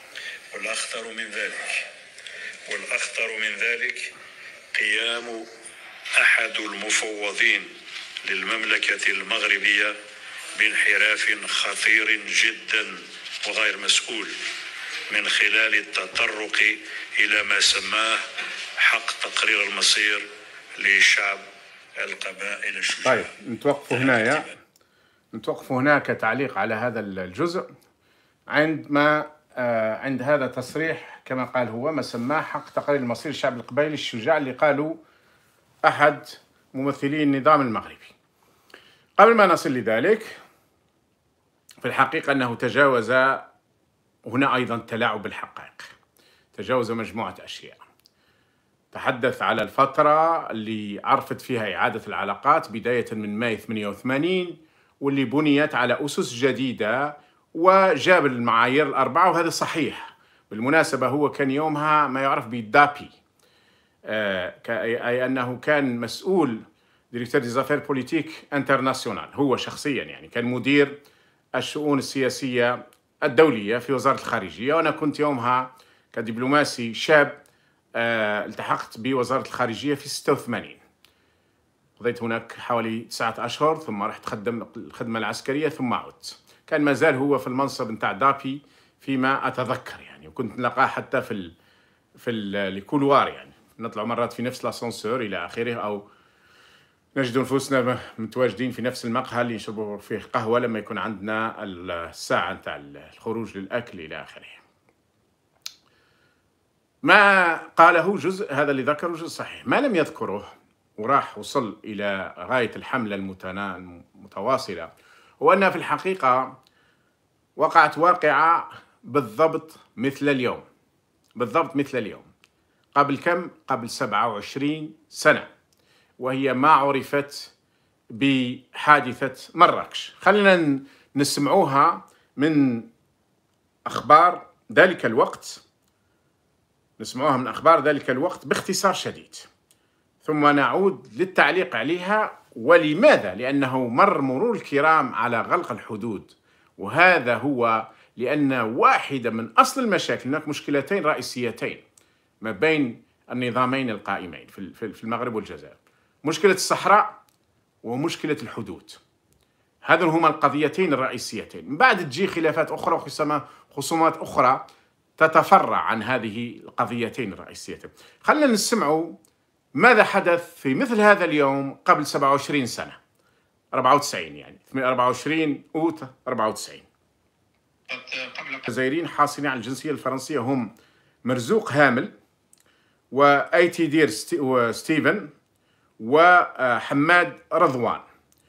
[SPEAKER 2] والأخطر من ذلك قيام أحد المفوضين للمملكة المغربية بانحراف خطير جدا وغير مسؤول من خلال التطرق إلى ما سماه حق تقرير المصير لشعب القبائل الشجاعة.
[SPEAKER 1] طيب نتوقف هنا. نتوقف هناك تعليق على هذا الجزء عند هذا تصريح كما قال هو ما سماه حق تقرير المصير الشعب القبائلي الشجاع اللي قالوا أحد ممثلي النظام المغربي. قبل ما نصل لذلك، في الحقيقة أنه تجاوز هنا أيضا تلاعب بالحقائق، تجاوز مجموعة أشياء. تحدث على الفترة اللي عرفت فيها إعادة العلاقات بداية من ماي 88 واللي بنيت على أسس جديدة، وجاب المعايير الأربعة، وهذا صحيح. بالمناسبة هو كان يومها ما يعرف بالدابي، أي أنه كان مسؤول ديريكتور دي زافير بوليتيك انترناسيونال، هو شخصيا يعني كان مدير الشؤون السياسية الدولية في وزارة الخارجية، وأنا كنت يومها كدبلوماسي شاب التحقت بوزارة الخارجية في 86. قضيت هناك حوالي 9 أشهر، ثم رحت خدم الخدمة العسكرية ثم عدت. كان ما زال هو في المنصب نتاع دابي فيما أتذكر يعني، وكنت نلقاه حتى في الكولوار يعني، نطلع مرات في نفس الاسانسور إلى آخره، أو نجد أنفسنا متواجدين في نفس المقهى اللي نشربوا فيه قهوة لما يكون عندنا الساعة نتاع الخروج للأكل إلى آخره. ما قاله جزء، هذا اللي ذكره جزء صحيح. ما لم يذكره وراح وصل إلى غاية الحملة المتواصلة، هو أنها في الحقيقة وقعت واقعة بالضبط مثل اليوم، بالضبط مثل اليوم. قبل كم؟ قبل 27 سنة، وهي ما عرفت بحادثة مراكش. خلينا نسمعوها من أخبار ذلك الوقت، نسمعوها من أخبار ذلك الوقت باختصار شديد، ثم نعود للتعليق عليها. ولماذا؟ لأنه مر مرور الكرام على غلق الحدود، وهذا هو لأن واحدة من أصل المشاكل، هناك مشكلتين رئيسيتين ما بين النظامين القائمين في المغرب والجزائر: مشكلة الصحراء ومشكلة الحدود. هذين هما القضيتين الرئيسيتين. من بعد تجي خلافات أخرى وخصومات أخرى تتفرع عن هذه القضيتين الرئيسيتين. خلينا نسمعوا ماذا حدث في مثل هذا اليوم قبل 27 سنة، 94 يعني 24 أوت 94. الجزائريين حاصلين على الجنسية الفرنسية هم مرزوق هامل وأيتي دير ستيفن وحماد رضوان.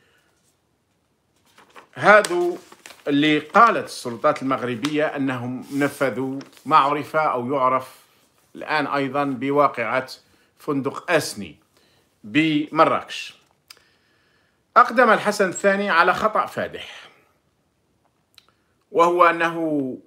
[SPEAKER 1] هذو اللي قالت السلطات المغربية أنهم نفذوا ما عرف أو يعرف الآن أيضا بواقعة فندق أسني بمراكش. أقدم الحسن الثاني على خطأ فادح، وهو أنه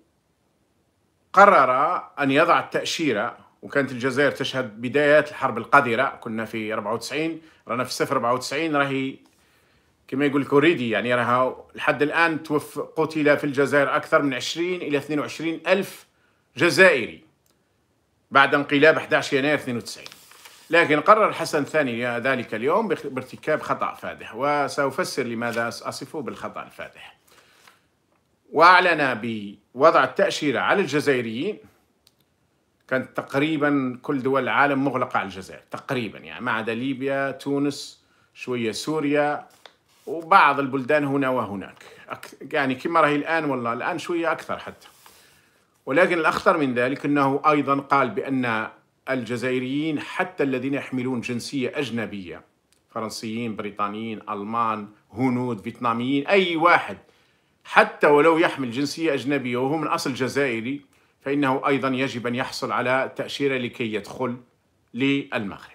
[SPEAKER 1] قرر أن يضع التأشيرة، وكانت الجزائر تشهد بدايات الحرب القذرة، كنا في 94، رانا في 94 راهي كما يقول كوريدي يعني، راها لحد الآن قتل في الجزائر أكثر من 20 إلى 22 ألف جزائري بعد انقلاب 11 يناير 92. لكن قرر الحسن الثاني ذلك اليوم بارتكاب خطأ فادح، وسأفسر لماذا أصفه بالخطأ الفادح. وأعلن بوضع التأشيرة على الجزائريين. كانت تقريبا كل دول العالم مغلقة على الجزائر تقريبا يعني، ما عدا ليبيا، تونس، شوية سوريا، وبعض البلدان هنا وهناك يعني كما راهي الآن، والله الآن شوية أكثر حتى. ولكن الأخطر من ذلك أنه أيضا قال بأن الجزائريين حتى الذين يحملون جنسية أجنبية، فرنسيين، بريطانيين، ألمان، هنود، فيتناميين، أي واحد حتى ولو يحمل جنسية أجنبية وهو من أصل جزائري، فإنه أيضا يجب أن يحصل على تأشيرة لكي يدخل للمغرب.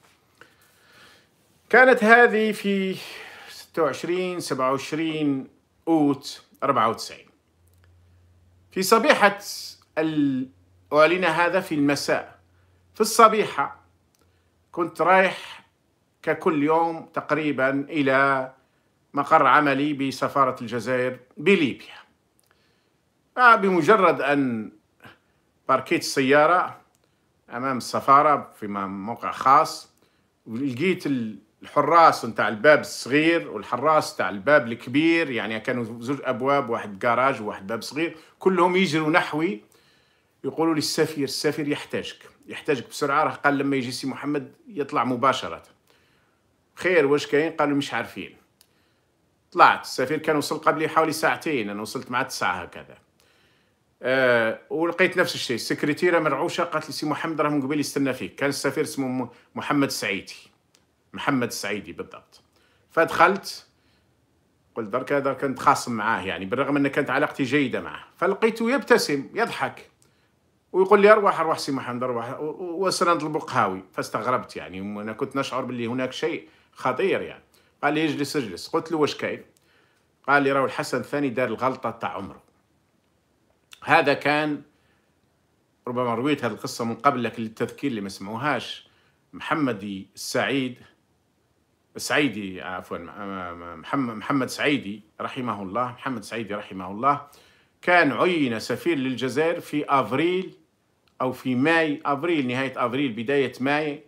[SPEAKER 1] كانت هذه في 27 أوت 94. في صبيحة أعلن هذا في المساء، في الصبيحة كنت رايح ككل يوم تقريبا إلى مقر عملي بسفارة الجزائر بليبيا. بمجرد أن باركيت السيارة أمام السفارة في موقع خاص، لقيت الحراس نتاع الباب الصغير والحراس تاع الباب الكبير، يعني كانوا 2 أبواب، واحد جاراج وواحد باب صغير، كلهم يجروا نحوي يقولوا لي السفير يحتاجك بسرعة، راه قال لما يجي سي محمد يطلع مباشرة. خير واش كاين؟ قالوا مش عارفين. طلعت. السفير كان وصل قبلي حوالي ساعتين، أنا وصلت مع 9 هكذا. ولقيت نفس الشيء، السكرتيرة مرعوشة قالت لي سي محمد راه من قبيل يستنى فيك. كان السفير اسمه محمد السعيدي، محمد السعيدي بالضبط. فدخلت، قلت درك نتخاصم معاه يعني، بالرغم أن كانت علاقتي جيدة معه. فلقيته يبتسم يضحك ويقول لي أروح سي محمد أروح، وسنطلب قهاوي. فاستغربت يعني، أنا كنت نشعر باللي هناك شيء خطير يعني. قال لي اجلس. قلت له واش كاين؟ قال لي راهو الحسن الثاني دار الغلطة تاع عمره. هذا كان، ربما رويت هذه القصة من قبل لكن للتذكير اللي ما سمعوهاش، محمد السعيدي عفوا، محمد سعيدي رحمه الله، محمد سعيدي رحمه الله كان عين سفير للجزائر في أفريل أو في ماي، أفريل، نهاية أفريل بداية ماي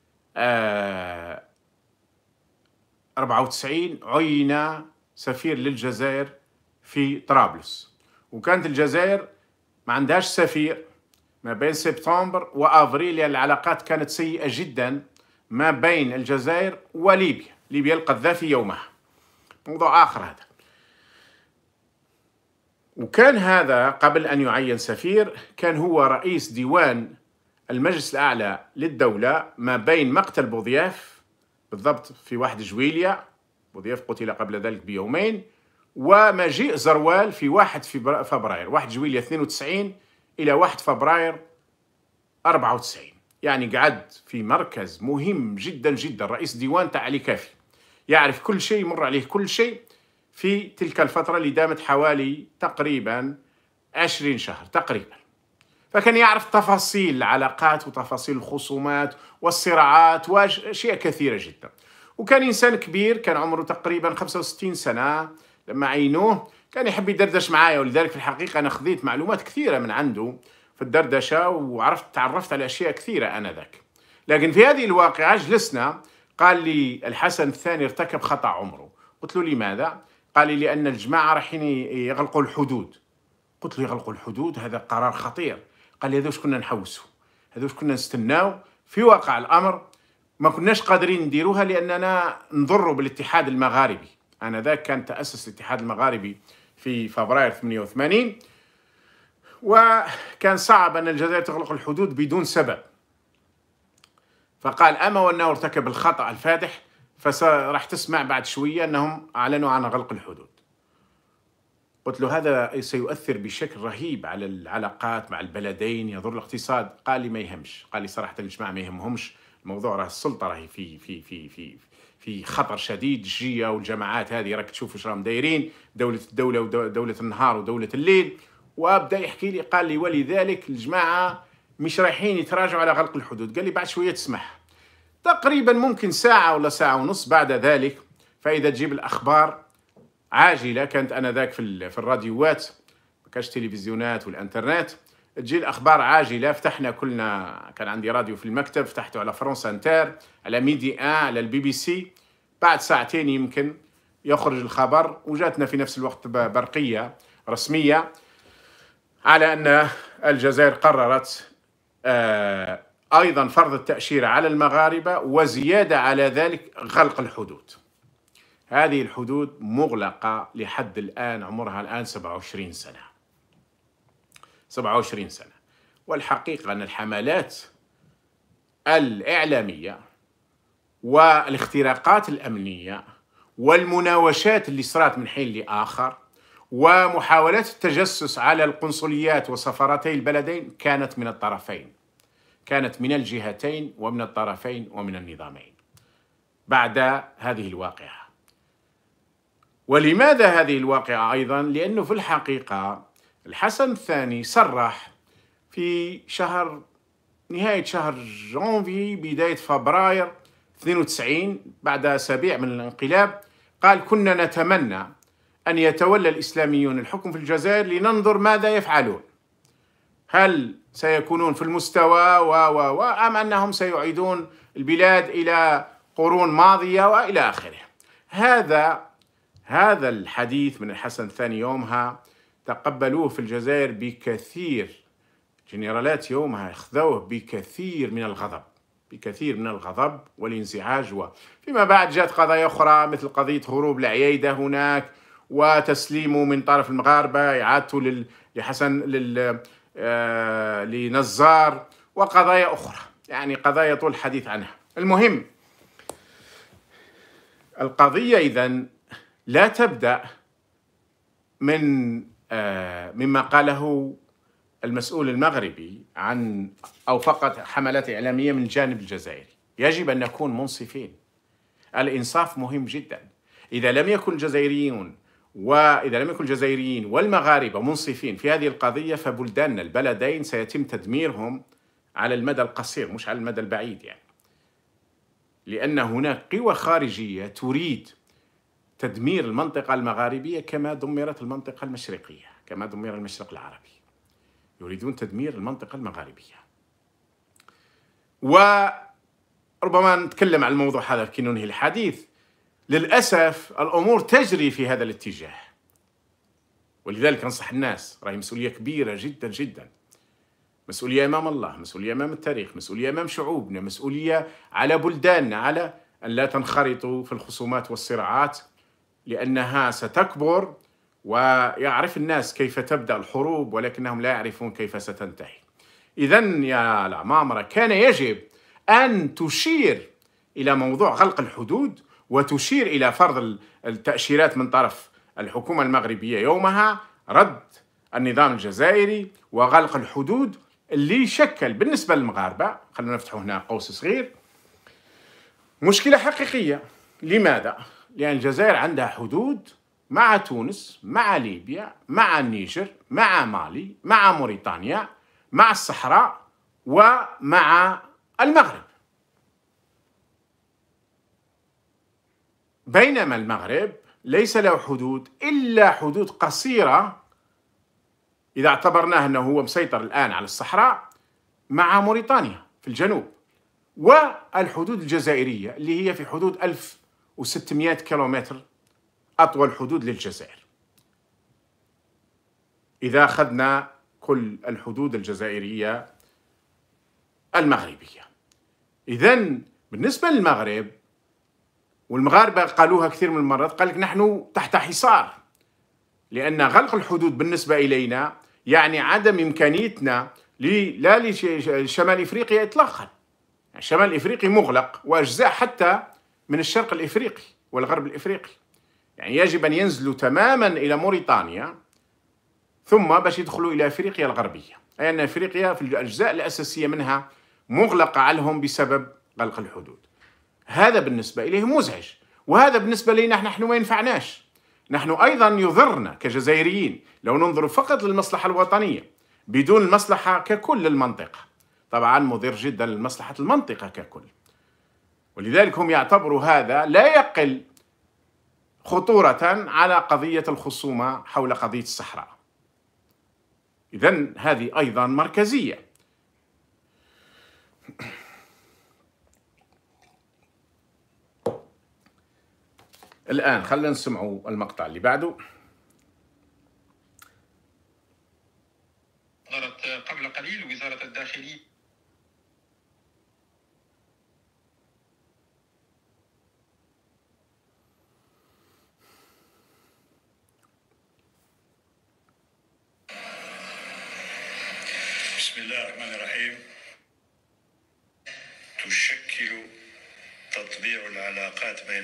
[SPEAKER 1] 94 عين سفير للجزائر في طرابلس. وكانت الجزائر ما عندهاش سفير ما بين سبتمبر وأفريل، يعني العلاقات كانت سيئة جدا ما بين الجزائر وليبيا، ليبيا القذافي يومها، موضوع آخر هذا. وكان هذا قبل أن يعين سفير، كان هو رئيس ديوان المجلس الأعلى للدولة ما بين مقتل بوضياف بالضبط في 1 جويلية، بوضياف قتل قبل ذلك بيومين، ومجيء زروال في 1 فبراير، 1 جويلية 92 إلى 1 فبراير 94. يعني قعد في مركز مهم جدا جدا، رئيس ديوان تاع علي كافي، يعرف كل شيء، يمر عليه كل شيء في تلك الفترة اللي دامت حوالي تقريبا 20 شهر تقريبا. فكان يعرف تفاصيل العلاقات وتفاصيل الخصومات والصراعات وأشياء كثيرة جدا. وكان إنسان كبير، كان عمره تقريبا 65 سنة لما عينوه. كان يحب يدردش معايا، ولذلك في الحقيقة أنا خذيت معلومات كثيرة من عنده في الدردشة، تعرفت على أشياء كثيرة آنذاك. لكن في هذه الواقعة جلسنا، قال لي الحسن الثاني ارتكب خطأ عمره. قلت له لماذا؟ قال لي لأن الجماعة رايحين يغلقوا الحدود. قلت له يغلقوا الحدود؟ هذا قرار خطير. قال لي هذا واش كنا نحوسوا، هذا واش كنا نستناو. في واقع الأمر ما كناش قادرين نديروها لأننا نضروا بالاتحاد المغاربي. آنذاك كان تأسس الاتحاد المغاربي في فبراير 88، وكان صعب أن الجزائر تغلق الحدود بدون سبب. فقال أما وأنه ارتكب الخطأ الفادح، فراح تسمع بعد شوية أنهم أعلنوا عن غلق الحدود. قلت له هذا سيؤثر بشكل رهيب على العلاقات مع البلدين، يضر الاقتصاد. قال لي ما يهمش. قال لي صراحة الجماعة ما يهمهمش الموضوع، راه السلطة راهي في خطر شديد. الجية والجماعات هذه راك تشوف واش راهم دايرين، دولة الدولة ودولة النهار ودولة الليل. وابدا يحكي لي، قال لي ولذلك الجماعة مش رايحين يتراجعوا على غلق الحدود. قال لي بعد شوية تسمح، تقريبا ممكن ساعة ولا ساعة ونص بعد ذلك، فإذا تجيب الأخبار عاجلة. كانت آنذاك في الراديوات، ما كانش تلفزيونات والإنترنت، تجي الأخبار عاجلة. فتحنا كلنا، كان عندي راديو في المكتب، فتحته على فرنسا انتر، على ميدي على البي بي سي. بعد ساعتين يمكن يخرج الخبر، وجاتنا في نفس الوقت برقية رسمية على أن الجزائر قررت أيضا فرض التأشيرة على المغاربة، وزيادة على ذلك غلق الحدود. هذه الحدود مغلقة لحد الآن، عمرها الآن 27 سنة. 27 سنة. والحقيقة أن الحملات الإعلامية والاختراقات الأمنية والمناوشات اللي صارت من حين لآخر ومحاولات التجسس على القنصليات وسفارتي البلدين كانت من الطرفين، كانت من الجهتين ومن الطرفين ومن النظامين بعد هذه الواقعة. ولماذا هذه الواقعة أيضا؟ لأنه في الحقيقة الحسن الثاني صرح في نهاية شهر جانفي بداية فبراير 92 بعد أسابيع من الانقلاب، قال كنا نتمنى أن يتولى الإسلاميون الحكم في الجزائر لننظر ماذا يفعلون، هل سيكونون في المستوى أم أنهم سيعيدون البلاد إلى قرون ماضية وإلى آخره. هذا الحديث من الحسن الثاني يومها تقبلوه في الجزائر بكثير، جنرالات يومها أخذوه بكثير من الغضب، بكثير من الغضب والانزعاج. وفيما بعد جاءت قضايا أخرى مثل قضية هروب العييدة هناك وتسليمه من طرف المغاربة، إعادته لحسن لنزار، وقضايا أخرى، يعني قضايا طول الحديث عنها. المهم القضية إذن لا تبدأ مما قاله المسؤول المغربي أو فقط حملات إعلامية من الجانب الجزائري. يجب أن نكون منصفين. الإنصاف مهم جدا. إذا لم يكن الجزائريين والمغاربة منصفين في هذه القضية، فبلداننا البلدين سيتم تدميرهم على المدى القصير مش على المدى البعيد، يعني لأن هناك قوى خارجية تريد تدمير المنطقة المغاربية كما دمرت المنطقة المشرقية، كما دمر المشرق العربي. يريدون تدمير المنطقة المغاربية. وربما نتكلم عن الموضوع هذا كي ننهي الحديث. للأسف الأمور تجري في هذا الاتجاه، ولذلك أنصح الناس، راهي مسؤولية كبيرة جدا جدا، مسؤولية أمام الله، مسؤولية أمام التاريخ، مسؤولية أمام شعوبنا، مسؤولية على بلداننا، على أن لا تنخرطوا في الخصومات والصراعات، لأنها ستكبر. ويعرف الناس كيف تبدأ الحروب ولكنهم لا يعرفون كيف ستنتهي. إذن يا العمامرة كان يجب أن تشير إلى موضوع غلق الحدود، وتشير إلى فرض التأشيرات من طرف الحكومة المغربية يومها، رد النظام الجزائري وغلق الحدود اللي شكل بالنسبة للمغاربة، خلونا نفتح هنا قوس صغير، مشكلة حقيقية. لماذا؟ لأن الجزائر عندها حدود مع تونس، مع ليبيا، مع النيجر، مع مالي، مع موريتانيا، مع الصحراء، ومع المغرب. بينما المغرب ليس له حدود إلا حدود قصيرة، إذا اعتبرناه أنه هو مسيطر الآن على الصحراء، مع موريتانيا في الجنوب، والحدود الجزائرية اللي هي في حدود 1600 كيلومتر، أطول حدود للجزائر إذا أخذنا كل الحدود الجزائرية المغربية. إذن بالنسبة للمغرب، والمغاربة قالوها كثير من المرات، قال لك نحن تحت حصار، لأن غلق الحدود بالنسبة إلينا يعني عدم إمكانيتنا لا لشمال إفريقيا إطلاقا. يعني شمال الإفريقي مغلق، وأجزاء حتى من الشرق الإفريقي والغرب الإفريقي، يعني يجب أن ينزلوا تماما إلى موريتانيا ثم باش يدخلوا إلى أفريقيا الغربية، أي أن أفريقيا في الأجزاء الأساسية منها مغلقة عنهم بسبب غلق الحدود. هذا بالنسبة إليهم مزعج، وهذا بالنسبة لنا نحن ما ينفعناش. نحن أيضا يضرنا كجزائريين لو ننظر فقط للمصلحة الوطنية بدون المصلحة ككل للمنطقة. طبعا مضر جدا لمصلحة المنطقة ككل، ولذلك هم يعتبروا هذا لا يقل خطورة على قضية الخصومة حول قضية الصحراء. إذن هذه أيضا مركزية. الآن خلينا نسمعوا المقطع اللي بعده.
[SPEAKER 3] صدرت قبل قليل وزارة الداخلية
[SPEAKER 2] بسم الله الرحمن الرحيم. تشكل تطبيع العلاقات بين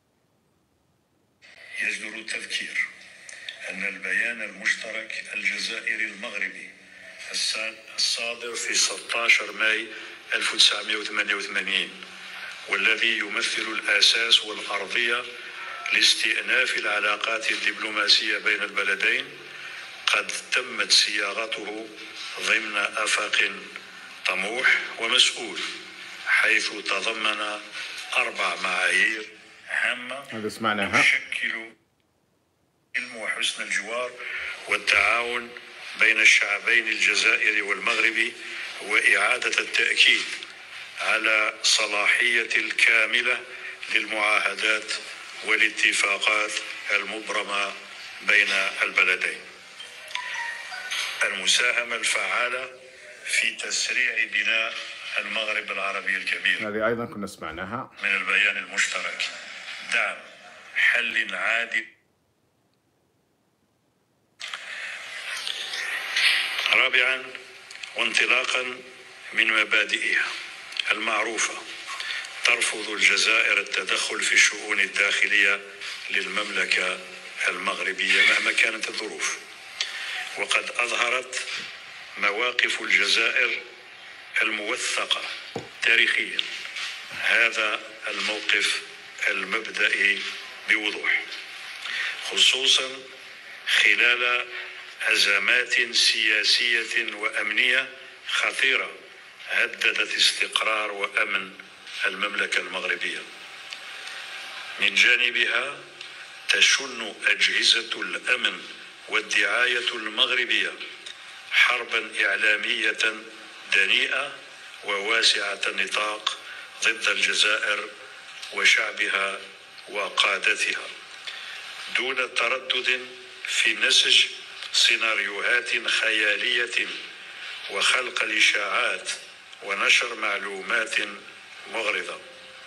[SPEAKER 2] يجدر التذكير أن البيان المشترك الجزائري المغربي الصادر في 16 ماي 1988 والذي يمثل الأساس والأرضية لاستئناف العلاقات الدبلوماسية بين البلدين قد تمت صياغته ضمن آفاق طموح ومسؤول، حيث تضمن 4 معايير هامة تشكل العلم وحسن الجوار والتعاون بين الشعبين الجزائري والمغربي، وإعادة التأكيد على صلاحية الكاملة للمعاهدات والاتفاقات المبرمة بين البلدين. المساهمة الفعالة في تسريع بناء المغرب العربي الكبير.
[SPEAKER 1] هذه أيضا كنا سمعناها
[SPEAKER 2] من البيان المشترك دعم حل عادل. رابعا، وانطلاقا من مبادئها المعروفة، ترفض الجزائر التدخل في الشؤون الداخلية للمملكة المغربية مهما كانت الظروف، وقد أظهرت مواقف الجزائر الموثقة تاريخيا هذا الموقف المبدئي بوضوح، خصوصا خلال أزمات سياسية وأمنية خطيرة هددت استقرار وأمن المملكة المغربية. من جانبها تشن أجهزة الأمن والدعاية المغربية حربا إعلامية دنيئة وواسعة النطاق ضد الجزائر وشعبها وقادتها، دون تردد في نسج سيناريوهات خيالية وخلق الإشاعات ونشر معلومات مغرضة.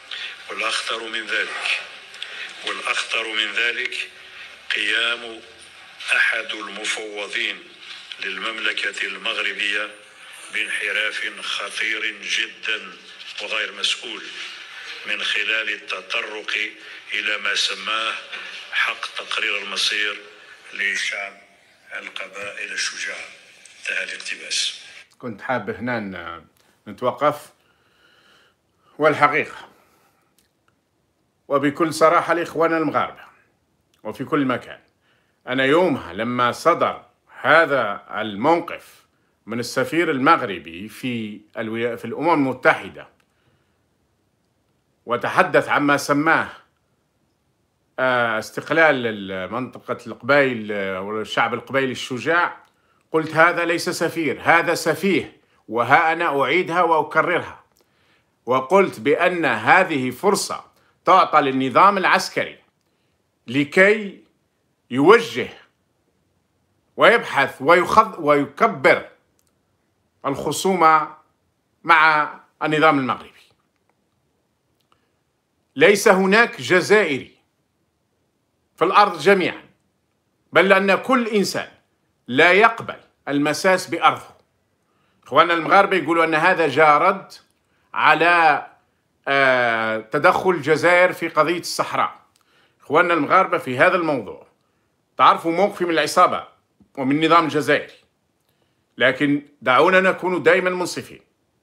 [SPEAKER 2] والأخطر من ذلك قيام أحد المفوضين للمملكة المغربية بانحراف خطير جدا وغير مسؤول من خلال التطرق إلى ما سماه حق تقرير المصير لشعب القبائل الشجاعة. انتهى الاقتباس.
[SPEAKER 1] كنت حاب هنا نتوقف، والحقيقة وبكل صراحة لإخواننا المغاربة وفي كل مكان، أنا يومها لما صدر هذا الموقف من السفير المغربي في الأمم المتحدة وتحدث عما سماه استقلال منطقة القبائل والشعب القبائلي الشجاع، قلت هذا ليس سفير، هذا سفيه. وها أنا أعيدها وأكررها، وقلت بأن هذه فرصة تعطى للنظام العسكري لكي يوجه ويبحث ويكبر الخصومة مع النظام المغربي. ليس هناك جزائري في الأرض جميعا، بل أن كل إنسان لا يقبل المساس بأرضه. إخواننا المغاربة يقولوا أن هذا جارد على تدخل الجزائر في قضية الصحراء. إخواننا المغاربة في هذا الموضوع تعرفوا موقفي من العصابة ومن النظام الجزائري، لكن دعونا نكون دائما منصفين.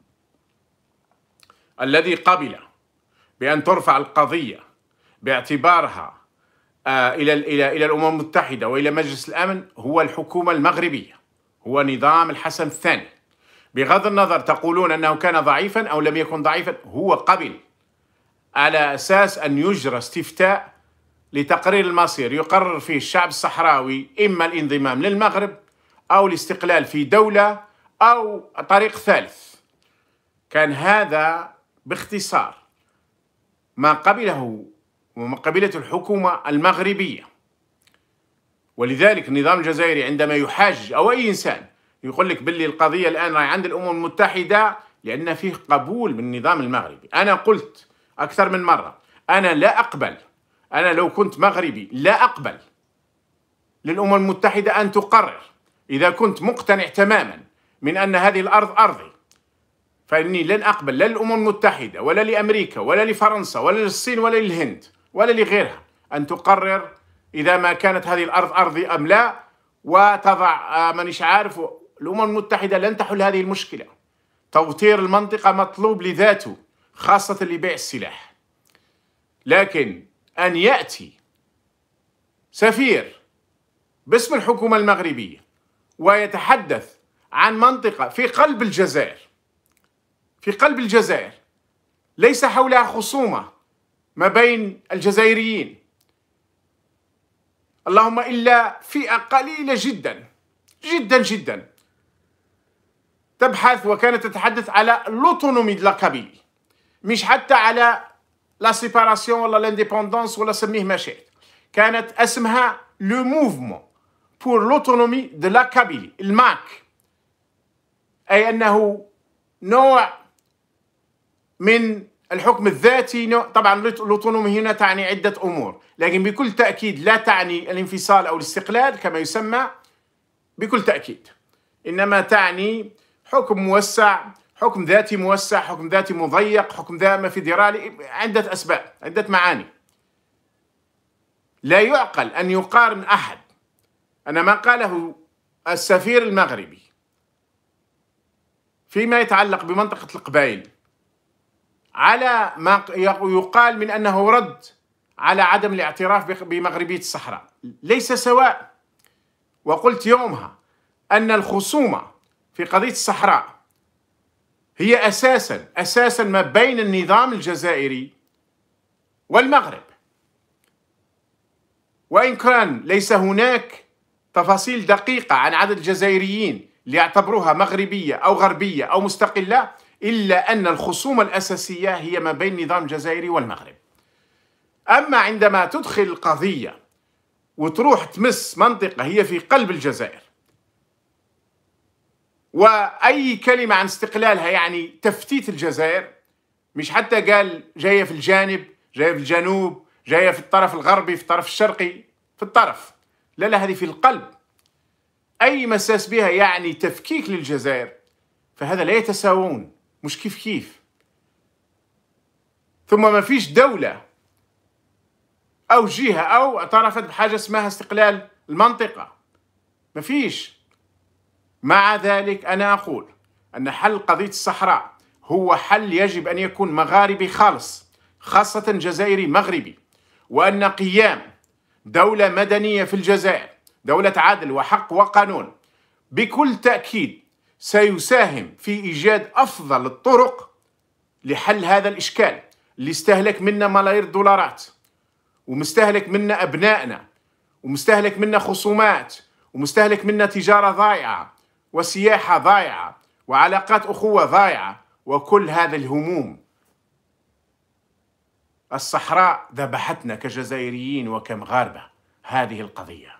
[SPEAKER 1] الذي قبل بأن ترفع القضية باعتبارها إلى الأمم المتحدة وإلى مجلس الأمن هو الحكومة المغربية، هو نظام الحسن الثاني. بغض النظر تقولون أنه كان ضعيفا أو لم يكن ضعيفا، هو قبل على أساس أن يجرى استفتاء لتقرير المصير يقرر فيه الشعب الصحراوي إما الانضمام للمغرب أو الاستقلال في دولة أو طريق ثالث. كان هذا باختصار ما قبله وما قبلته الحكومة المغربية. ولذلك النظام الجزائري عندما يحاج أو أي إنسان يقول لك باللي القضية الآن راهي عند الأمم المتحدة لأن فيه قبول من النظام المغربي. أنا قلت أكثر من مرة، أنا لا أقبل، أنا لو كنت مغربي لا أقبل للأمم المتحدة أن تقرر. إذا كنت مقتنع تماما من أن هذه الأرض أرضي، فإني لن أقبل لا للأمم المتحدة ولا لأمريكا ولا لفرنسا ولا للصين ولا للهند ولا لغيرها أن تقرر إذا ما كانت هذه الأرض أرضي أم لا، وتضع مانيش عارف. الأمم المتحدة لن تحل هذه المشكلة. توتير المنطقة مطلوب لذاته، خاصة لبيع السلاح. لكن أن يأتي سفير باسم الحكومة المغربية ويتحدث عن منطقة في قلب الجزائر، في قلب الجزائر ليس حولها خصومة ما بين الجزائريين، اللهم إلا فئة قليلة جدا جدا جدا تبحث وكانت تتحدث على لوتونومي دو لا كابيلي، مش حتى على لا سيباراسيون ولا لانديبوندونس ولا سميه ما شئت. كانت اسمها لو موفمون بور لوتونومي دو لا كابيلي، الماك، أي أنه نوع من الحكم الذاتي. طبعا الأوتونومية هنا تعني عدة أمور، لكن بكل تأكيد لا تعني الانفصال أو الاستقلال كما يسمى بكل تأكيد، إنما تعني حكم موسع، حكم ذاتي موسع، حكم ذاتي مضيق، حكم ذاتي فيدرالي، عدة أسباب، عدة معاني. لا يعقل أن يقارن أحد أن ما قاله السفير المغربي فيما يتعلق بمنطقة القبائل على ما يقال من أنه رد على عدم الاعتراف بمغربية الصحراء، ليس سواء. وقلت يومها أن الخصومة في قضية الصحراء هي أساسا ما بين النظام الجزائري والمغرب، وإن كان ليس هناك تفاصيل دقيقة عن عدد الجزائريين ليعتبروها مغربية أو غربية أو مستقلة، إلا أن الخصومة الأساسية هي ما بين النظام الجزائري والمغرب. أما عندما تدخل القضية وتروح تمس منطقة هي في قلب الجزائر، وأي كلمة عن استقلالها يعني تفتيت الجزائر، مش حتى قال جاية في الجانب، جاية في الجنوب، جاية في الطرف الغربي، في الطرف الشرقي، في الطرف، لا هذه في القلب. أي مساس بها يعني تفكيك للجزائر، فهذا لا يتساوون، مش كيف. ثم ما فيش دولة أو جهة أو اعترفت بحاجة اسمها استقلال المنطقة، ما فيش. مع ذلك أنا أقول أن حل قضية الصحراء هو حل يجب أن يكون مغاربي خالص، خاصة جزائري مغربي، وأن قيام دولة مدنية في الجزائر، دولة عدل وحق وقانون، بكل تأكيد سيساهم في إيجاد أفضل الطرق لحل هذا الإشكال اللي استهلك منا ملايير الدولارات، ومستهلك منا أبنائنا، ومستهلك منا خصومات، ومستهلك منا تجارة ضائعة وسياحة ضائعة وعلاقات أخوة ضائعة، وكل هذا الهموم. الصحراء ذبحتنا كجزائريين وكمغاربة، هذه القضية.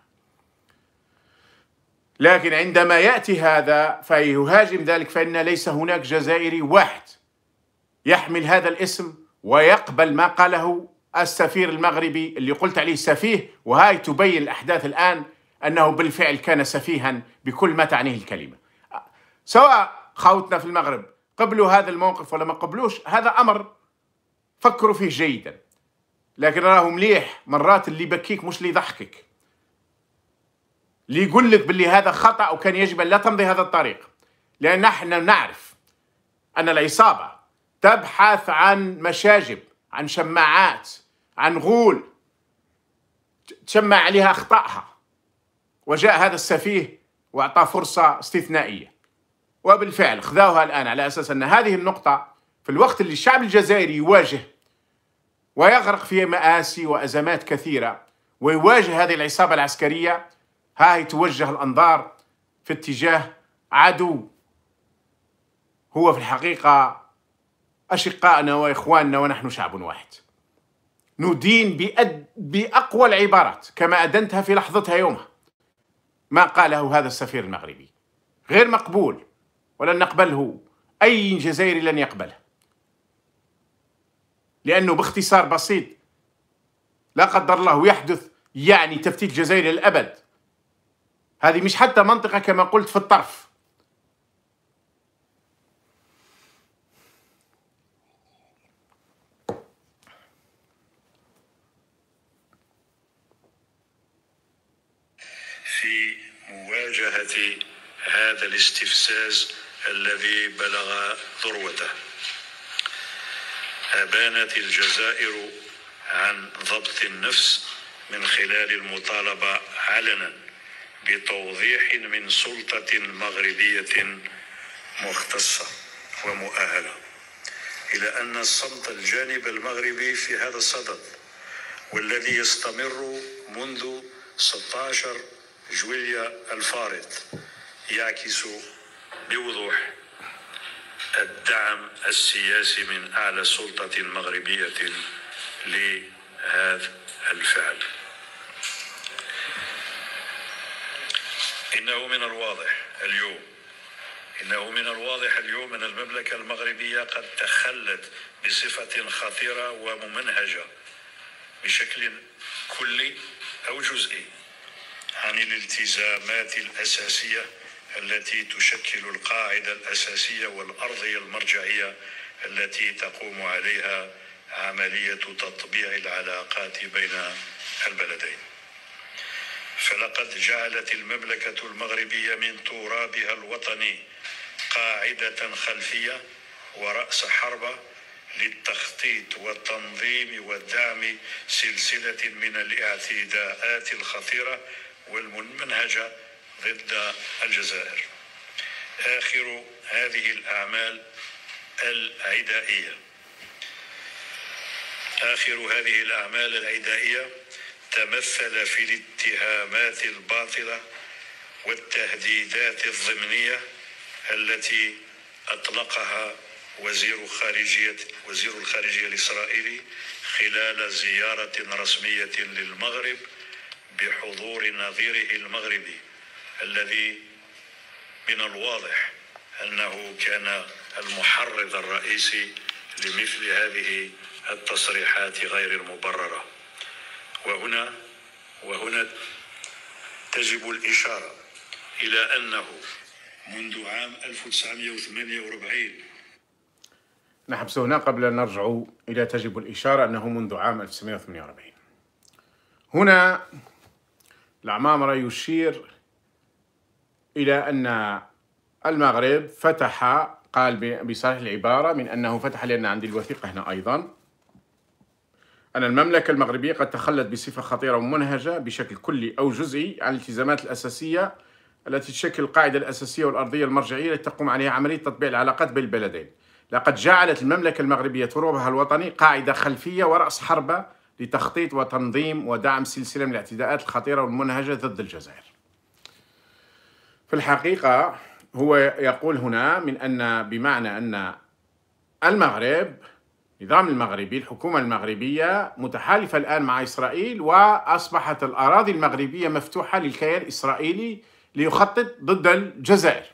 [SPEAKER 1] لكن عندما يأتي هذا فيهاجم ذلك، فإن ليس هناك جزائري واحد يحمل هذا الاسم ويقبل ما قاله السفير المغربي اللي قلت عليه سفيه، وهاي تبين الأحداث الآن أنه بالفعل كان سفيها بكل ما تعنيه الكلمة. سواء خاوتنا في المغرب قبلوا هذا الموقف ولا ما قبلوش، هذا أمر فكروا فيه جيدا، لكن راهو مليح مرات اللي يبكيك مش اللي يضحكك، اللي يقول لك باللي هذا خطأ وكان يجب أن لا تمضي هذا الطريق. لأن نحن نعرف أن العصابة تبحث عن مشاجب، عن شماعات، عن غول تشمع عليها أخطائها، وجاء هذا السفيه وأعطاه فرصة استثنائية، وبالفعل خذوها الآن على أساس أن هذه النقطة في الوقت اللي الشعب الجزائري يواجه ويغرق في مآسي وأزمات كثيرة ويواجه هذه العصابة العسكرية، هاي توجه الأنظار في اتجاه عدو هو في الحقيقة أشقائنا وإخواننا، ونحن شعب واحد. ندين بأقوى العبارات كما أدنتها في لحظتها يومها ما قاله هذا السفير المغربي، غير مقبول ولن نقبله، أي جزائري لن يقبله، لأنه باختصار بسيط لا قدر الله يحدث يعني تفتيت جزائري للأبد. هذه مش حتى منطقة كما قلت في الطرف.
[SPEAKER 2] في مواجهة هذا الاستفزاز الذي بلغ ذروته، أبانت الجزائر عن ضبط النفس من خلال المطالبة علنا بتوضيح من سلطة مغربية مختصة ومؤهلة، إلى أن الصمت الجانب المغربي في هذا الصدد والذي يستمر منذ 16 جويلية الفارط يعكس بوضوح الدعم السياسي من أعلى سلطة مغربية لهذا الفعل. إنه من الواضح اليوم إنه من الواضح اليوم أن المملكة المغربية قد تخلت بصفة خطيرة وممنهجة بشكل كلي أو جزئي عن الالتزامات الأساسية التي تشكل القاعدة الأساسية والأرضية المرجعية التي تقوم عليها عملية تطبيع العلاقات بين البلدين. فلقد جعلت المملكة المغربية من ترابها الوطني قاعدة خلفية ورأس حربة للتخطيط والتنظيم ودعم سلسلة من الاعتداءات الخطيرة والمنهجة ضد الجزائر. آخر هذه الأعمال العدائية تمثل في الاتهامات الباطلة والتهديدات الضمنية التي أطلقها وزير الخارجية الإسرائيلي خلال زيارة رسمية للمغرب بحضور نظيره المغربي، الذي من الواضح أنه كان المحرض الرئيسي لمثل هذه التصريحات غير المبررة. وهنا تجب الإشارة إلى أنه منذ عام 1948
[SPEAKER 1] نحبس هنا قبل أن نرجع إلى تجب الإشارة أنه منذ عام 1948. هنا العمامرة يشير إلى أن المغرب فتح، قال بصريح العبارة من أنه فتح، لأن عندي الوثيقة هنا أيضا، أن المملكة المغربية قد تخلت بصفة خطيرة ومنهجة بشكل كلي أو جزئي عن الالتزامات الأساسية التي تشكل القاعدة الأساسية والأرضية المرجعية التي تقوم عليها عملية تطبيع العلاقات بين البلدين. لقد جعلت المملكة المغربية ترابها الوطني قاعدة خلفية ورأس حربة لتخطيط وتنظيم ودعم سلسلة من الاعتداءات الخطيرة والمنهجة ضد الجزائر. في الحقيقة هو يقول هنا من أن بمعنى أن المغرب، النظام المغربي، الحكومة المغربية متحالفة الآن مع إسرائيل، وأصبحت الأراضي المغربية مفتوحة للكيان الإسرائيلي ليخطط ضد الجزائر.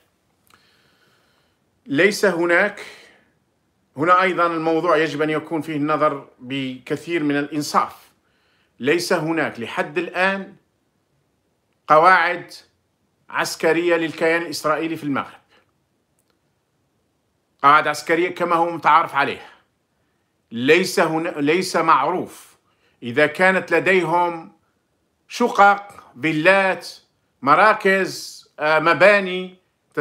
[SPEAKER 1] ليس هناك، هنا أيضا الموضوع يجب أن يكون فيه النظر بكثير من الإنصاف. ليس هناك لحد الآن قواعد عسكرية للكيان الإسرائيلي في المغرب، قواعد عسكرية كما هو متعارف عليها. ليس معروف إذا كانت لديهم شقق، فيلات، مراكز، مباني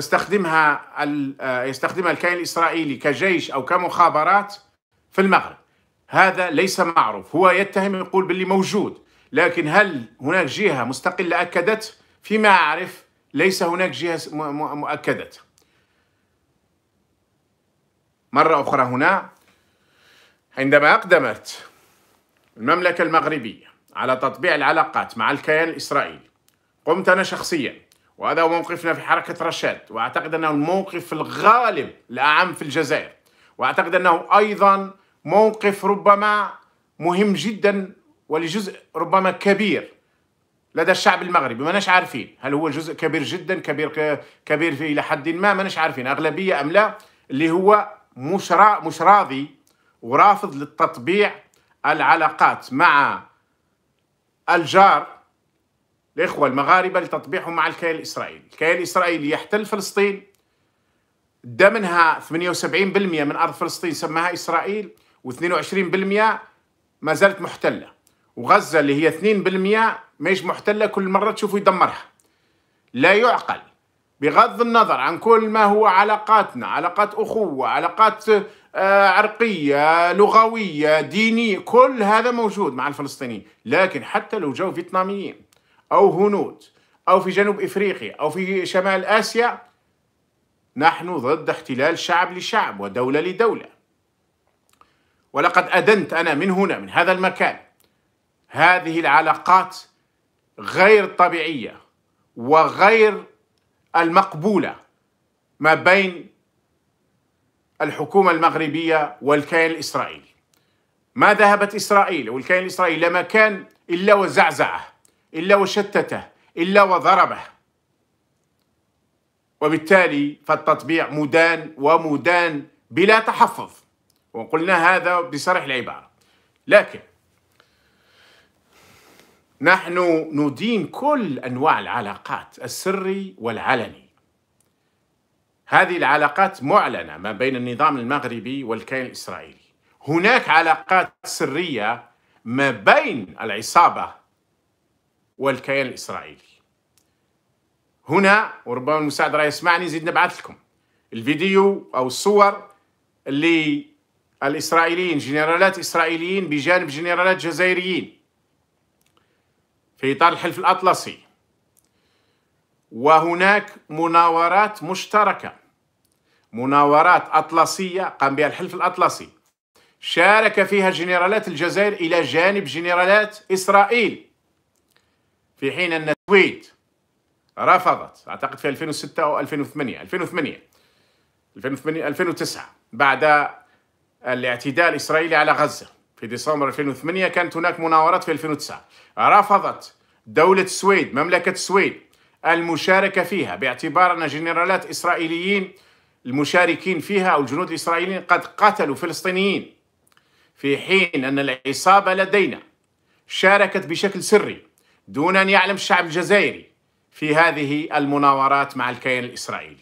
[SPEAKER 1] يستخدمها الكيان الإسرائيلي كجيش أو كمخابرات في المغرب. هذا ليس معروف. هو يتهم، يقول باللي موجود، لكن هل هناك جهة مستقلة أكدت؟ فيما أعرف ليس هناك جهة مؤكدة. مرة أخرى هنا، عندما أقدمت المملكة المغربية على تطبيع العلاقات مع الكيان الإسرائيلي، قمت أنا شخصيا، وهذا هو موقفنا في حركة رشاد، وأعتقد أنه الموقف في الغالب الأعم في الجزائر، وأعتقد أنه أيضا موقف ربما مهم جدا ولجزء ربما كبير لدى الشعب المغربي. ما نش عارفين هل هو جزء كبير جدا، كبير في إلى حد ما نش عارفين أغلبية أم لا، اللي هو مش راضي ورافض للتطبيع العلاقات مع الجار الإخوة المغاربة لتطبيعهم مع الكيان الإسرائيلي. الكيان الإسرائيلي يحتل فلسطين، دا منها 78% من أرض فلسطين سماها إسرائيل، و22% ما زالت محتلة، وغزة اللي هي 2% مش محتلة، كل مرة تشوفوا يدمرها. لا يعقل، بغض النظر عن كل ما هو علاقاتنا، علاقات أخوة، علاقات عرقية، لغوية، دينية، كل هذا موجود مع الفلسطينيين. لكن حتى لو جو فيتناميين أو هنود أو في جنوب إفريقيا أو في شمال آسيا، نحن ضد احتلال شعب لشعب ودولة لدولة. ولقد أدنت أنا من هنا، من هذا المكان، هذه العلاقات غير طبيعية وغير المقبولة ما بين الحكومة المغربية والكيان الإسرائيلي. ما ذهبت إسرائيل والكيان الإسرائيلي لما كان إلا وزعزعه، إلا وشتته، إلا وضربه. وبالتالي فالتطبيع مدان ومدان بلا تحفظ، وقلنا هذا بصريح العبارة. لكن نحن ندين كل أنواع العلاقات السري والعلني. هذه العلاقات معلنة ما بين النظام المغربي والكيان الإسرائيلي. هناك علاقات سرية ما بين العصابة والكيان الإسرائيلي. هنا وربما المساعد راه يسمعني، زيد نبعث لكم الفيديو أو الصور اللي الإسرائيليين جنرالات إسرائيليين بجانب جنرالات جزائريين في إطار الحلف الأطلسي، وهناك مناورات مشتركة، مناورات أطلسية قام بها الحلف الأطلسي، شارك فيها جنرالات الجزائر إلى جانب جنرالات إسرائيل، في حين أن السويد رفضت أعتقد في 2006 أو 2009 بعد الاعتداء الإسرائيلي على غزة في ديسمبر 2008. كانت هناك مناورات في 2009، رفضت دولة السويد مملكة السويد المشاركة فيها باعتبار أن جنرالات إسرائيليين المشاركين فيها أو الجنود الإسرائيليين قد قتلوا فلسطينيين، في حين أن العصابة لدينا شاركت بشكل سري دون أن يعلم الشعب الجزائري في هذه المناورات مع الكيان الإسرائيلي.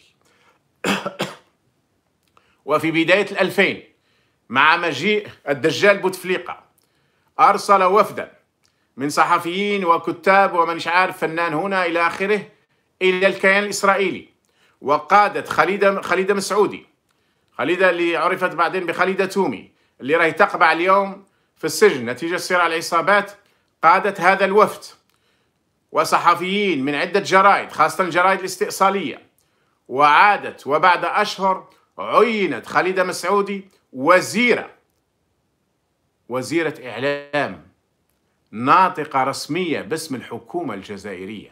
[SPEAKER 1] وفي بداية 2000 مع مجيء الدجال بوتفليقة أرسل وفدا من صحفيين وكتاب ومن عارف فنان هنا إلى آخره إلى الكيان الإسرائيلي، وقادت خليدة مسعودي، خليدة اللي عرفت بعدين بخليدة تومي اللي راهي تقبع اليوم في السجن نتيجة صراع العصابات، قادت هذا الوفد وصحفيين من عدة جرائد خاصة الجرائد الاستئصالية، وعادت وبعد أشهر عينت خليدة مسعودي وزيرة إعلام ناطقة رسمية باسم الحكومة الجزائرية،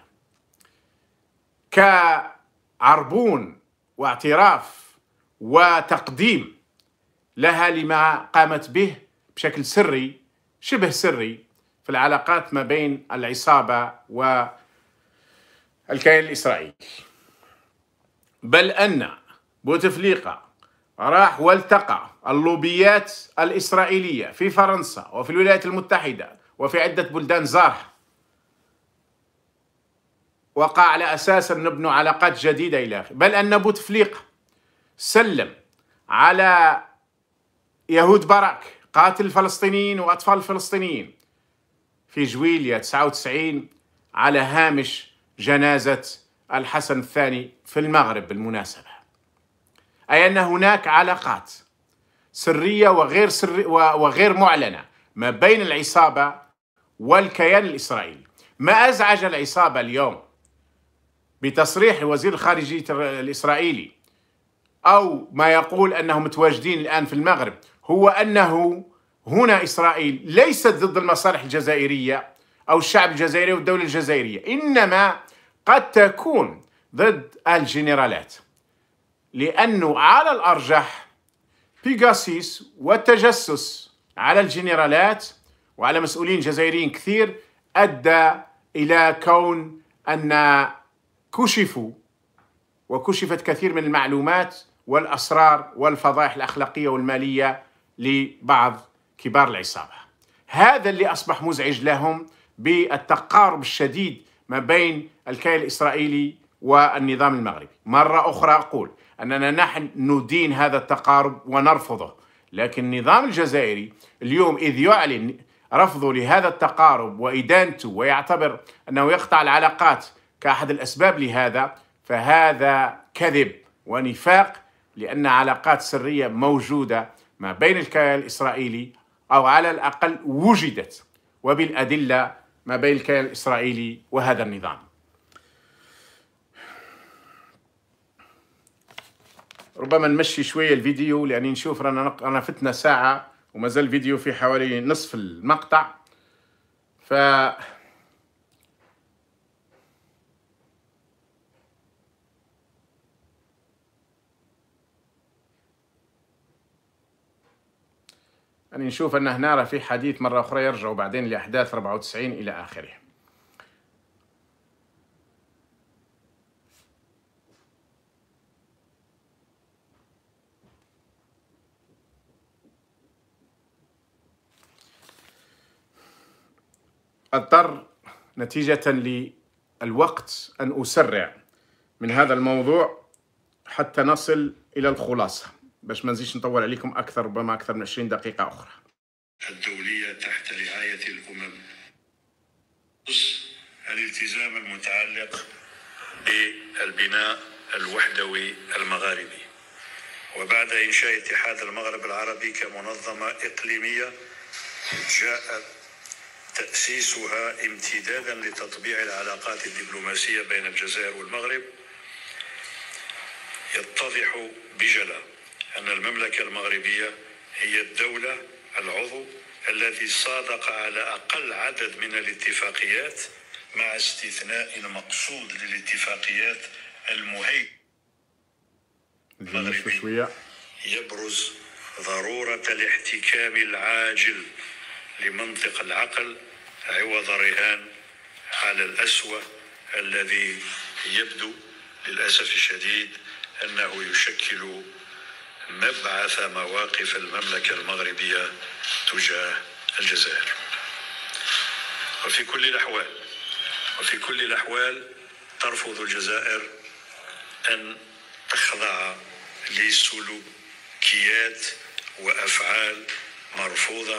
[SPEAKER 1] كعربون واعتراف وتقديم لها لما قامت به بشكل سري شبه سري في العلاقات ما بين العصابة والكيان الإسرائيلي. بل أن بوتفليقة راح والتقى اللوبيات الإسرائيلية في فرنسا وفي الولايات المتحدة وفي عدة بلدان زارحة، وقع على أساس أن نبنوا علاقات جديدة إلى آخره. بل أن بوتفليقة سلم على يهود باراك قاتل الفلسطينيين وأطفال الفلسطينيين في جويلية 99 على هامش جنازة الحسن الثاني في المغرب بالمناسبة. أي أن هناك علاقات سرية وغير معلنة ما بين العصابة والكيان الإسرائيلي. ما أزعج العصابة اليوم بتصريح وزير الخارجية الإسرائيلي أو ما يقول أنهم متواجدين الآن في المغرب هو أنه هنا إسرائيل ليست ضد المصالح الجزائرية أو الشعب الجزائري والدولة الجزائرية، إنما قد تكون ضد الجنرالات، لأنه على الأرجح بيغاسيس والتجسس على الجنرالات وعلى مسؤولين جزائريين كثير أدى إلى كون أن وكشفت كثير من المعلومات والأسرار والفضائح الأخلاقية والمالية لبعض كبار العصابة. هذا اللي أصبح مزعج لهم بالتقارب الشديد ما بين الكيان الإسرائيلي والنظام المغربي. مرة أخرى أقول أننا نحن ندين هذا التقارب ونرفضه، لكن النظام الجزائري اليوم إذ يعلن رفضه لهذا التقارب وإدانته ويعتبر أنه يقطع العلاقات كأحد الأسباب لهذا، فهذا كذب ونفاق، لأن علاقات سرية موجودة ما بين الكيان الإسرائيلي أو على الأقل وجدت وبالأدلة ما بين الكيان الإسرائيلي وهذا النظام. ربما نمشي شوية الفيديو لأني نشوف رانا فتنا ساعة وما زال الفيديو في حوالي نصف المقطع، يعني نشوف أن هنا في حديث مرة أخرى يرجعوا بعدين لأحداث 94 إلى آخره. . . . . . . . . . . . . . . . . . . . . . . . . . . . . . . . . . . . . . . . . . . . . . . . . . أضطر نتيجة للوقت أن أسرع من هذا الموضوع حتى نصل إلى الخلاصة باش ما نزيدش نطول عليكم أكثر، ربما أكثر من 20 دقيقة أخرى.
[SPEAKER 2] الدولية تحت رعاية الأمم، الالتزام المتعلق بالبناء الوحدوي المغاربي، وبعد إنشاء اتحاد المغرب العربي كمنظمة إقليمية جاء تأسيسها امتدادا لتطبيع العلاقات الدبلوماسية بين الجزائر والمغرب. يتضح بجلاء أن المملكة المغربية هي الدولة العضو الذي صادق على أقل عدد من الاتفاقيات، مع استثناء المقصود للاتفاقيات المهيمنة المغربي. يبرز ضرورة الاحتكام العاجل لمنطق العقل عوض الرهان على الأسوأ الذي يبدو للأسف الشديد أنه يشكل مبعث مواقف المملكة المغربية تجاه الجزائر. وفي كل الأحوال ترفض الجزائر أن تخضع لسلوكيات وأفعال مرفوضة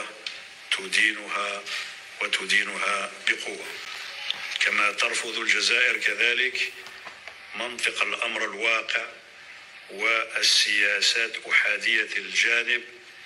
[SPEAKER 2] تدينها بقوة، كما ترفض الجزائر كذلك منطق الأمر الواقع والسياسات أحادية الجانب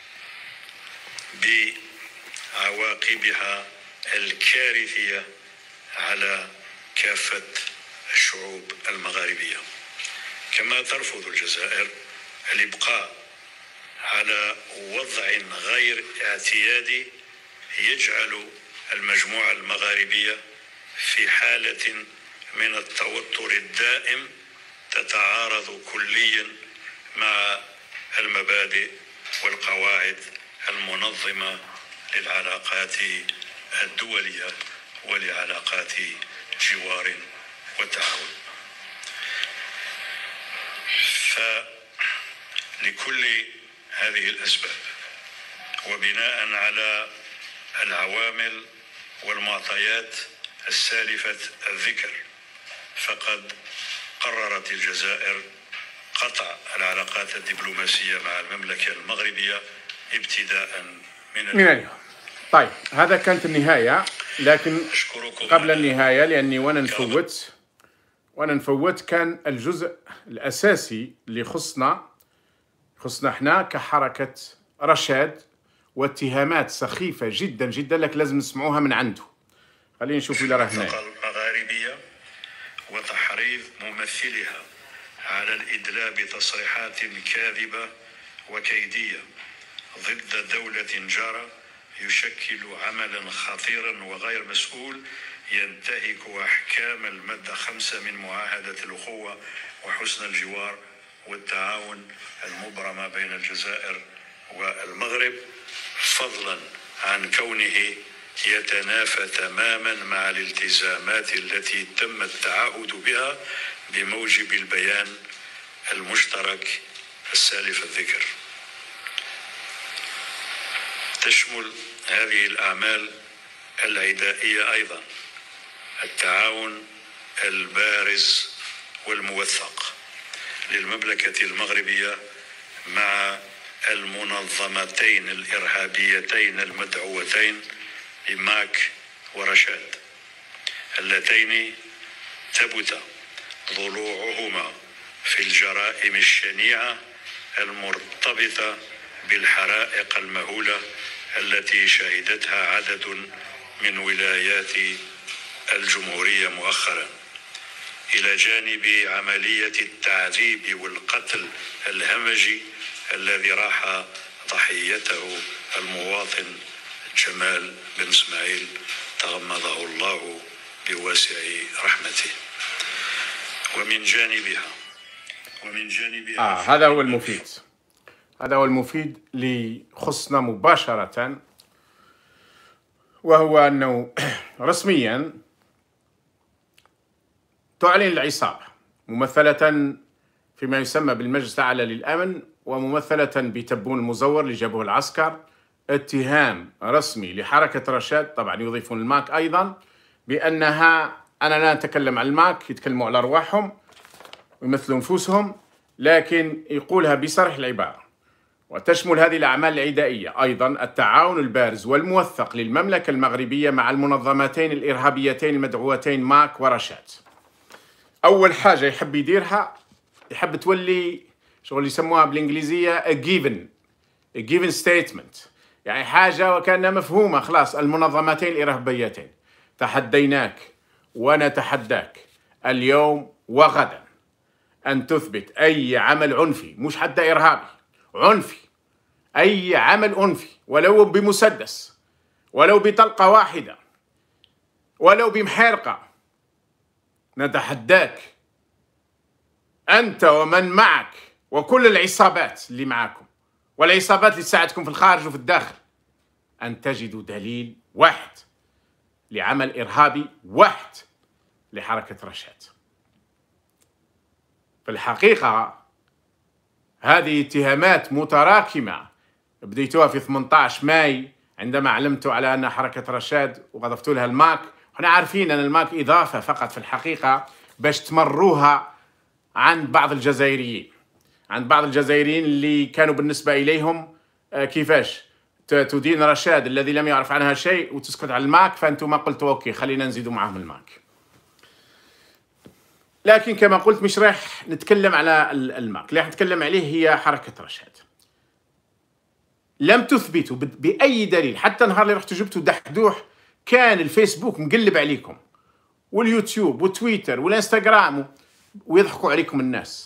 [SPEAKER 2] بعواقبها الكارثية على كافة الشعوب المغاربية. كما ترفض الجزائر الإبقاء على وضع غير اعتيادي يجعل المجموعة المغاربية في حالة من التوتر الدائم تتعارض كليا مع المبادئ والقواعد المنظمة للعلاقات الدولية ولعلاقات جوار وتعاون. فلكل هذه الأسباب وبناء على العوامل والمعطيات السالفة الذكر، فقد قررت الجزائر قطع العلاقات الدبلوماسية مع المملكة المغربية ابتداء من اليوم.
[SPEAKER 1] طيب، هذا كانت النهاية، لكن قبل النهاية لأني وأنا نفوت كان الجزء الأساسي اللي خصنا احنا كحركة رشاد، واتهامات سخيفة جدا جدا لك لازم نسمعوها من عنده. خلينا نشوف إلى هنا.
[SPEAKER 2] المغاربية وتحريض ممثلها على الإدلاء بتصريحات كاذبة وكيدية ضد دولة جارة يشكل عملا خطيرا وغير مسؤول ينتهك أحكام المادة 5 من معاهدة الأخوة وحسن الجوار والتعاون المبرمة بين الجزائر والمغرب، فضلا عن كونه يتنافى تماما مع الالتزامات التي تم التعهد بها بموجب البيان المشترك السالف الذكر. تشمل هذه الأعمال العدائية أيضا التعاون البارز والموثق للمملكة المغربية مع المنظمتين الإرهابيتين المدعوتين بماك ورشاد، اللتين ثبت ضلوعهما في الجرائم الشنيعة المرتبطة بالحرائق المهولة التي شهدتها عدد من ولايات الجمهورية مؤخرا، إلى جانب عملية التعذيب والقتل الهمجي الذي راح ضحيته المواطن جمال بن اسماعيل تغمده الله بواسع رحمته. ومن جانبها
[SPEAKER 1] هذا هو المفيد اللي خصنا مباشرة، وهو أنه رسميا تعلن العصابة ممثلة فيما يسمى بالمجلس الأعلى للأمن، وممثلة بتبون المزور اللي جابوه العسكر، اتهام رسمي لحركة رشاد، طبعا يضيفون الماك أيضا، بأنها، أنا لا أتكلم عن الماك، يتكلموا على أرواحهم ويمثلوا أنفسهم، لكن يقولها بصريح العبارة. وتشمل هذه الأعمال العدائية أيضا التعاون البارز والموثق للمملكة المغربية مع المنظمتين الإرهابيتين المدعوتين ماك ورشاد. أول حاجة يحب يديرها، يحب تولي شغل يسموها بالإنجليزية a given statement، يعني حاجة وكأنها مفهومة خلاص. المنظمتين الإرهابيتين تحديناك ونتحداك اليوم وغدا أن تثبت أي عمل عنفي، مش حتى إرهابي، عنفي، أي عمل عنفي ولو بمسدس، ولو بطلقة واحدة، ولو بمحرقة، نتحداك أنت ومن معك وكل العصابات اللي معكم والعصابات اللي تساعدكم في الخارج وفي الداخل أن تجدوا دليل واحد لعمل إرهابي واحد لحركة رشاد. في الحقيقة هذه اتهامات متراكمة بديتوها في 18 ماي عندما علمت على أن حركة رشاد وأضفت لها الماك. احنا عارفين أن الماك إضافة فقط في الحقيقة باش تمروها عند بعض الجزائريين، عند بعض الجزائريين اللي كانوا بالنسبة إليهم كيفاش تدين رشاد الذي لم يعرف عنها شيء وتسكت على الماك، فأنتم ما قلتوا أوكي خلينا نزيدوا معهم الماك. لكن كما قلت مش راح نتكلم على الماك، اللي راح نتكلم عليه هي حركة رشاد. لم تثبتوا بأي دليل، حتى نهار اللي رحتوا جبتوا دحدوح كان الفيسبوك مقلب عليكم واليوتيوب والتويتر والانستغرام ويضحكوا عليكم الناس،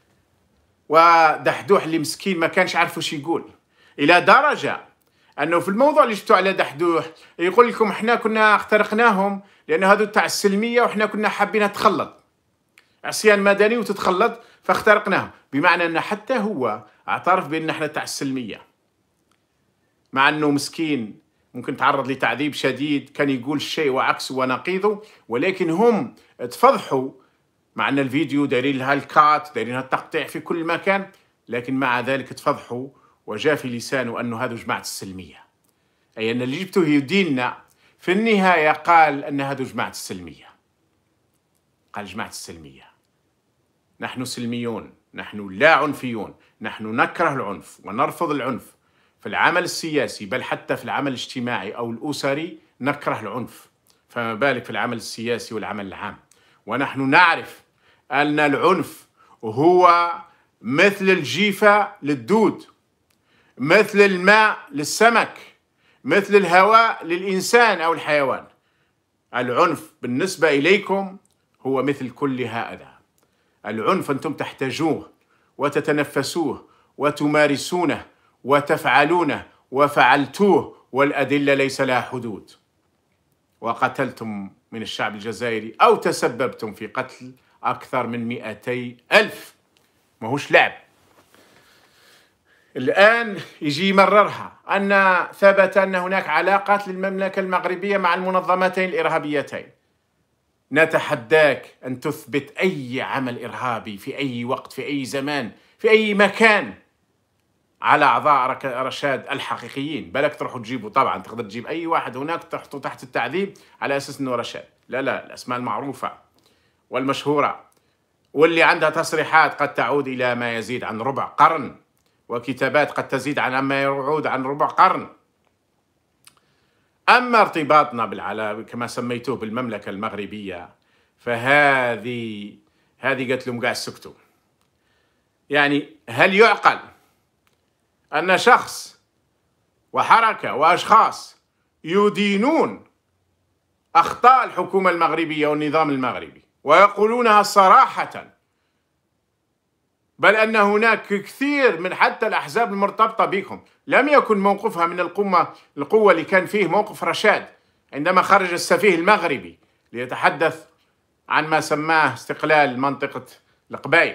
[SPEAKER 1] ودحدوح اللي مسكين ما كانش عارف وش يقول، إلى درجة أنه في الموضوع اللي شفتوا على دحدوح يقول لكم احنا كنا اخترقناهم لأن هذو تاع السلمية وإحنا كنا حابين تخلط عصيان مدني وتتخلط فاخترقناهم، بمعنى أن حتى هو اعترف بأن احنا تاع السلمية، مع أنه مسكين ممكن تعرض لتعذيب شديد، كان يقول شيء وعكسه ونقيضه، ولكن هم تفضحوا مع أن الفيديو دايرين لها الكات، دايرين لها التقطيع في كل مكان، لكن مع ذلك تفضحوا وجاء في لسانه أنه هذا جماعة السلمية، أي أن اللي جبته يديننا في النهاية قال أن هذا جماعة السلمية، قال جماعة السلمية. نحن سلميون، نحن لا عنفيون، نحن نكره العنف ونرفض العنف في العمل السياسي، بل حتى في العمل الاجتماعي أو الأسري نكره العنف، فما بالك في العمل السياسي والعمل العام. ونحن نعرف أن العنف هو مثل الجيفة للدود، مثل الماء للسمك، مثل الهواء للإنسان أو الحيوان. العنف بالنسبة إليكم هو مثل كل هذا. العنف أنتم تحتاجوه وتتنفسوه وتمارسونه وتفعلونه وفعلتوه، والأدلة ليس لها حدود. وقتلتم من الشعب الجزائري أو تسببتم في قتل أكثر من 200,000، ما هوش لعب. الآن يجي يمررها أن ثبت أن هناك علاقات للمملكة المغربية مع المنظمتين الإرهابيتين. نتحداك أن تثبت أي عمل إرهابي في أي وقت، في أي زمان، في أي مكان على أعضاء رشاد الحقيقيين. بالك تروحوا تجيبوا، طبعا تقدر تجيب أي واحد هناك تحطه تحت التعذيب على أساس أنه رشاد، لا لا، الأسماء المعروفة والمشهورة واللي عندها تصريحات قد تعود إلى ما يزيد عن ربع قرن، وكتابات قد تزيد عن ما يعود عن ربع قرن. أما ارتباطنا كما سميتوه بالمملكة المغربية، فهذه قالت لهم قاعد سكتوا. يعني هل يعقل أن شخص وحركة وأشخاص يدينون أخطاء الحكومة المغربية والنظام المغربي ويقولونها صراحة، بل أن هناك كثير من حتى الأحزاب المرتبطة بكم لم يكن موقفها من القوة اللي كان فيه موقف رشاد عندما خرج السفيه المغربي ليتحدث عن ما سماه استقلال منطقة القبائل،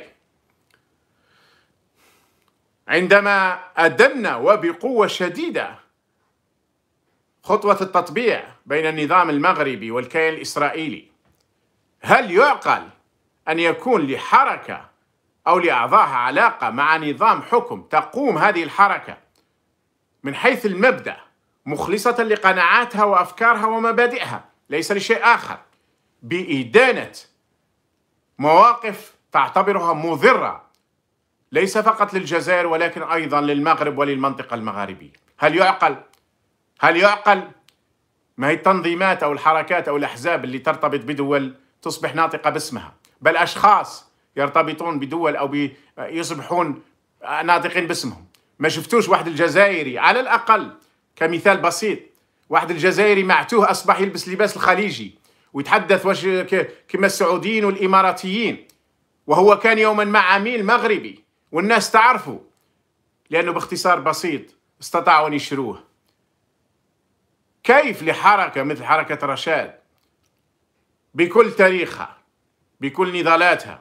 [SPEAKER 1] عندما أدنا وبقوة شديدة خطوة التطبيع بين النظام المغربي والكيان الإسرائيلي. هل يعقل أن يكون لحركة أو لأعضائها علاقة مع نظام حكم تقوم هذه الحركة من حيث المبدأ مخلصة لقناعاتها وأفكارها ومبادئها، ليس لشيء آخر، بإدانة مواقف تعتبرها مضرة ليس فقط للجزائر ولكن أيضا للمغرب وللمنطقة المغاربية. هل يعقل؟ هل يعقل؟ ما هي التنظيمات أو الحركات أو الأحزاب اللي ترتبط بدول تصبح ناطقة باسمها، بل أشخاص يرتبطون بدول أو يصبحون ناطقين باسمهم. ما شفتوش واحد الجزائري على الأقل كمثال بسيط، واحد الجزائري معتوه أصبح يلبس لباس الخليجي ويتحدث كما السعوديين والإماراتيين، وهو كان يوما ما عميل مغربي والناس تعرفه، لأنه باختصار بسيط استطاعوا أن يشروه. كيف لحركة مثل حركة رشاد بكل تاريخها بكل نضالاتها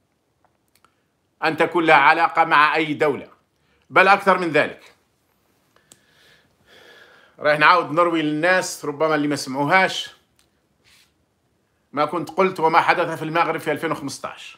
[SPEAKER 1] أن تكون لها علاقة مع أي دولة؟ بل أكثر من ذلك، راح نعاود نروي للناس ربما اللي ما سمعوهاش ما كنت قلت وما حدث في المغرب في 2015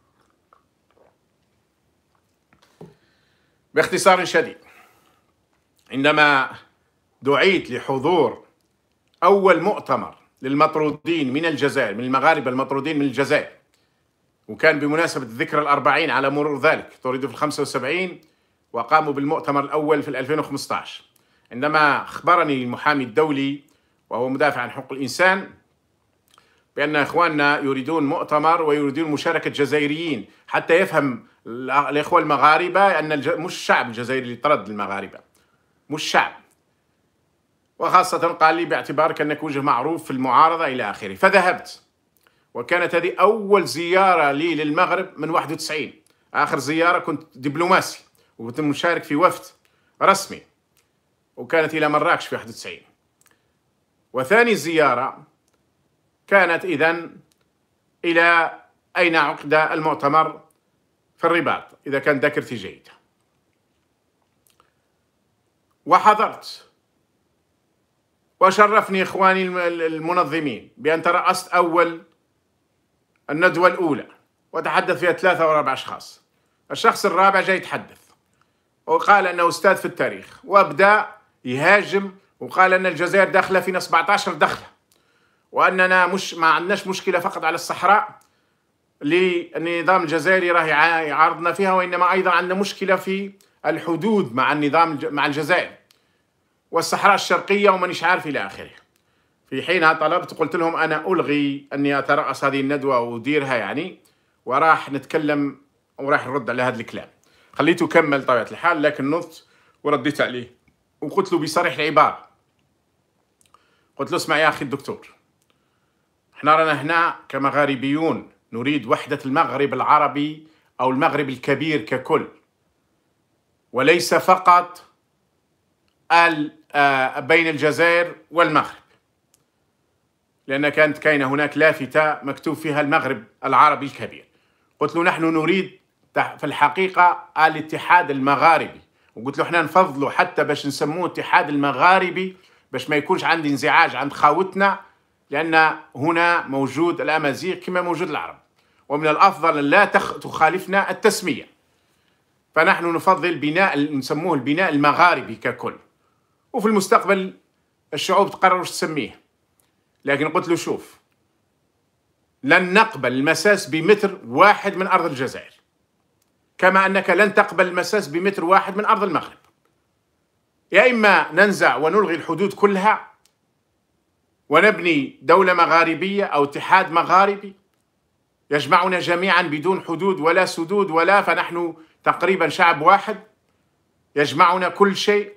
[SPEAKER 1] باختصار شديد. عندما دعيت لحضور أول مؤتمر للمطرودين من الجزائر، من المغاربة المطرودين من الجزائر، وكان بمناسبة الذكرى الأربعين على مرور ذلك، طردوا في 75 وقاموا بالمؤتمر الأول في 2015. عندما أخبرني المحامي الدولي وهو مدافع عن حقوق الإنسان بأن إخواننا يريدون مؤتمر ويريدون مشاركة جزائريين، حتى يفهم الإخوة المغاربة أن مش الشعب الجزائري اللي طرد المغاربة، مش شعب، وخاصة قال لي باعتبارك أنك وجه معروف في المعارضة إلى آخره. فذهبت، وكانت هذه أول زيارة لي للمغرب من 91. آخر زيارة كنت دبلوماسي وكنت مشارك في وفد رسمي، وكانت إلى مراكش في 91. وثاني زيارة كانت إذن إلى أين عقد المؤتمر في الرباط، إذا كان ذاكرتي جيدة، وحضرت، وشرفني إخواني المنظمين بأن ترأست أول الندوة الأولى وتحدث فيها 3 أو 4 أشخاص. الشخص الرابع جاي يتحدث وقال أنه أستاذ في التاريخ، وأبدأ يهاجم وقال أن الجزائر داخلة فينا 17 دخلة، وأننا ما عندناش مشكلة فقط على الصحراء للنظام الجزائري راه يعارضنا فيها، وإنما أيضا عندنا مشكلة في الحدود مع النظام مع الجزائر والصحراء الشرقية ومانيش عارف إلى آخره. في حينها طلبت، قلت لهم أنا ألغي أني أترأس هذه الندوة وأديرها يعني، وراح نتكلم وراح نرد على هذا الكلام. خليته كمل طبيعة الحال، لكن نضت ورديت عليه وقلت له بصريح العبارة، قلت له اسمع يا أخي الدكتور، احنا رانا هنا كمغاربيون نريد وحدة المغرب العربي أو المغرب الكبير ككل، وليس فقط بين الجزائر والمغرب، لأن كانت كاينة هناك لافتة مكتوب فيها المغرب العربي الكبير. قلت له نحن نريد في الحقيقة الاتحاد المغاربي، وقلت له احنا نفضله حتى باش نسموه اتحاد المغاربي باش ما يكونش عندي انزعاج عند خاوتنا، لأن هنا موجود الأمازيغ كما موجود العرب، ومن الأفضل أن لا تخالفنا التسمية، فنحن نفضل بناء نسموه البناء المغاربي ككل، وفي المستقبل الشعوب تقرر وش تسميه. لكن قلت له شوف، لن نقبل المساس بمتر واحد من أرض الجزائر، كما أنك لن تقبل المساس بمتر واحد من أرض المغرب. يا إما ننزع ونلغي الحدود كلها ونبني دولة مغاربية أو اتحاد مغاربي يجمعنا جميعا بدون حدود ولا سدود ولا، فنحن تقريبا شعب واحد يجمعنا كل شيء،